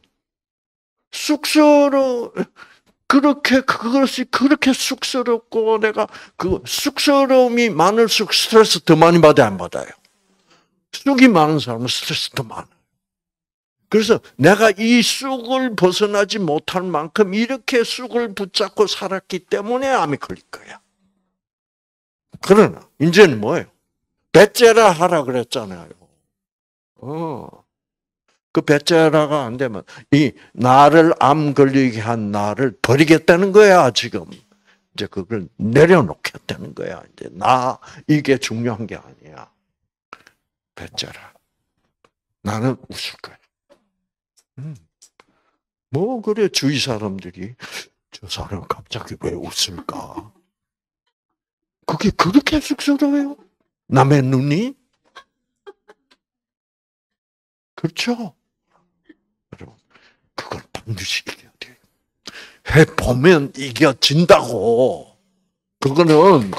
쑥스러, 그렇게, 그것이 그렇게 쑥스럽고 내가 그 쑥스러움이 많을수록 스트레스 더 많이 받아야 안 받아요? 쑥이 많은 사람은 스트레스 더 많아요. 그래서 내가 이 쑥을 벗어나지 못할 만큼 이렇게 쑥을 붙잡고 살았기 때문에 암이 걸릴 거야. 그러나 이제는 뭐예요? 배째라 하라 그랬잖아요. 어, 그 배째라가 안 되면 이 나를 암 걸리게 한 나를 버리겠다는 거야 지금. 이제 그걸 내려놓겠다는 거야. 이제 나 이게 중요한 게 아니야. 배째라. 나는 웃을 거야. 음. 뭐 그래 주위 사람들이 저 사람 갑자기 왜 웃을까? 그게 그렇게 쑥스러워요? 남의 눈이? 그렇죠? 여러분, 그걸 반드시 이겨야 돼요. 해보면 이겨진다고. 그거는,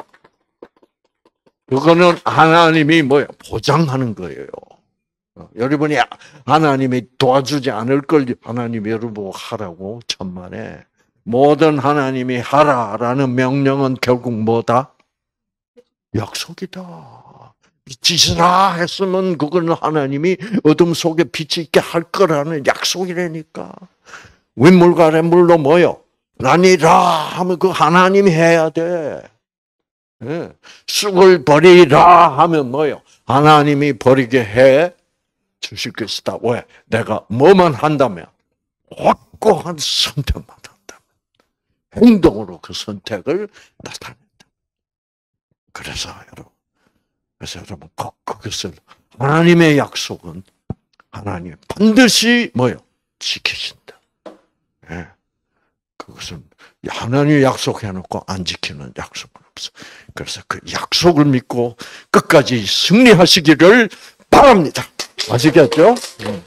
그거는 하나님이 뭐야? 보장하는 거예요. 여러분이 하나님이 도와주지 않을 걸 하나님이 여러분 하라고 천만에. 모든 하나님이 하라라는 명령은 결국 뭐다? 약속이다. 빛이라 했으면 그거는 하나님이 어둠 속에 빛이 있게 할 거라는 약속이라니까. 윗물과 아랫물로 모여 나뉘라 하면 그 하나님이 해야 돼. 네. 쑥을 버리라 하면 뭐요? 하나님이 버리게 해 주실 것이다. 왜? 내가 뭐만 한다면 확고한 선택만 한다면 행동으로 그 선택을 나타낸다. 그래서 여러분, 그래서 여러분 꼭 그것을 하나님의 약속은 하나님 반드시 뭐요? 지키신다. 네. 그것은 하나님이 약속해놓고 안 지키는 약속은 없어. 그래서 그 약속을 믿고 끝까지 승리하시기를 바랍니다. 아시겠죠?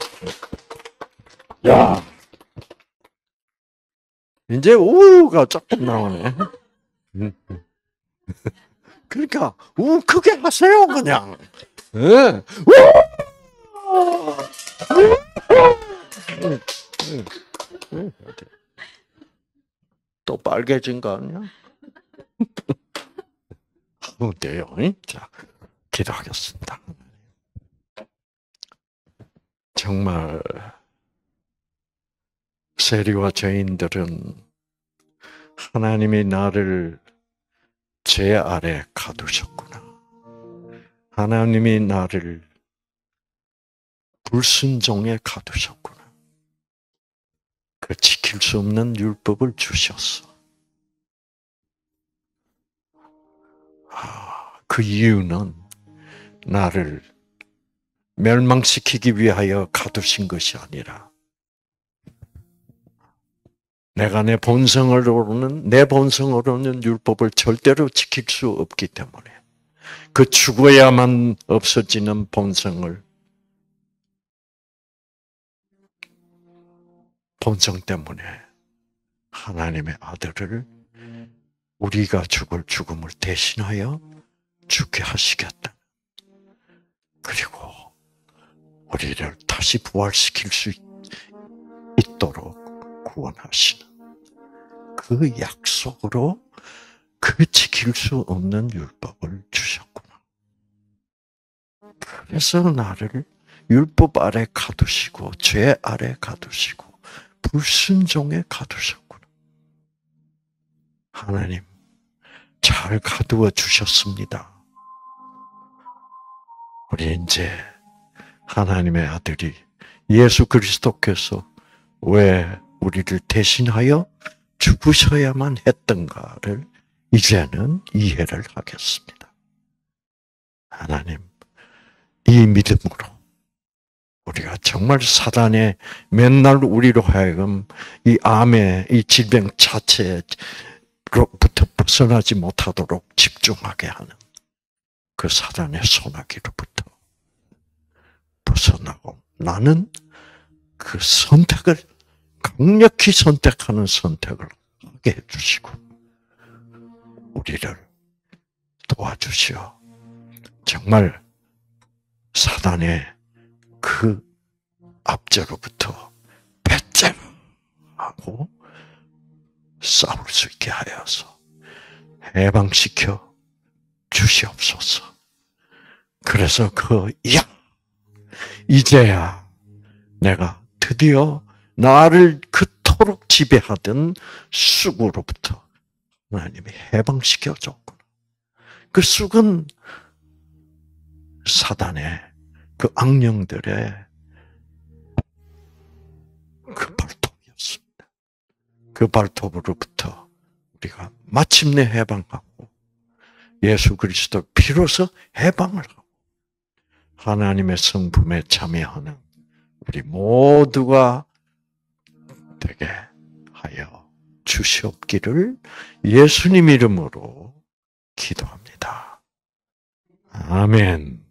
야, 이제 우가 조금 나오네. 그러니까 우 크게 하세요 그냥. 네. 또 빨개진 거 아니야? 하면 돼요. 자, 기도하겠습니다. 정말 세리와 죄인들은 하나님이 나를 죄 아래 가두셨구나. 하나님이 나를 불순종에 가두셨구나. 그 지킬 수 없는 율법을 주셨어. 아, 그 이유는 나를 멸망시키기 위하여 가두신 것이 아니라 내가 내 본성으로는 내 본성으로는 율법을 절대로 지킬 수 없기 때문에 그 죽어야만 없어지는 본성을 본성 때문에 하나님의 아들을 우리가 죽을 죽음을 대신하여 죽게 하시겠다. 그리고 우리를 다시 부활시킬 수 있도록 구원하시는 그 약속으로 그 지킬 수 없는 율법을 주셨구나. 그래서 나를 율법 아래 가두시고 죄 아래 가두시고 불순종에 가두셨구나. 하나님 잘 가두어 주셨습니다. 우리 이제 하나님의 아들이 예수 그리스도께서 왜 우리를 대신하여 죽으셔야만 했던가를 이제는 이해를 하겠습니다. 하나님, 이 믿음으로 우리가 정말 사단의 맨날 우리로 하여금 이 암의 이 질병 자체로부터 벗어나지 못하도록 집중하게 하는 그 사단의 소나기로부터 벗어나고 나는 그 선택을 강력히 선택하는 선택을 하게 해주시고 우리를 도와주시어 정말 사단의 그 압제로부터 배째하고 싸울 수 있게 하여서 해방시켜 주시옵소서. 그래서 그 야 이제야 내가 드디어 나를 그토록 지배하던 쑥으로부터 하나님이 해방시켜 줬구나. 그 쑥은 사단의 그 악령들의 그 발톱이었습니다. 그 발톱으로부터 우리가 마침내 해방하고 예수 그리스도 피로서 해방을 하고 하나님의 성품에 참여하는 우리 모두가 되게 하여 주시옵기를 예수님 이름으로 기도합니다. 아멘.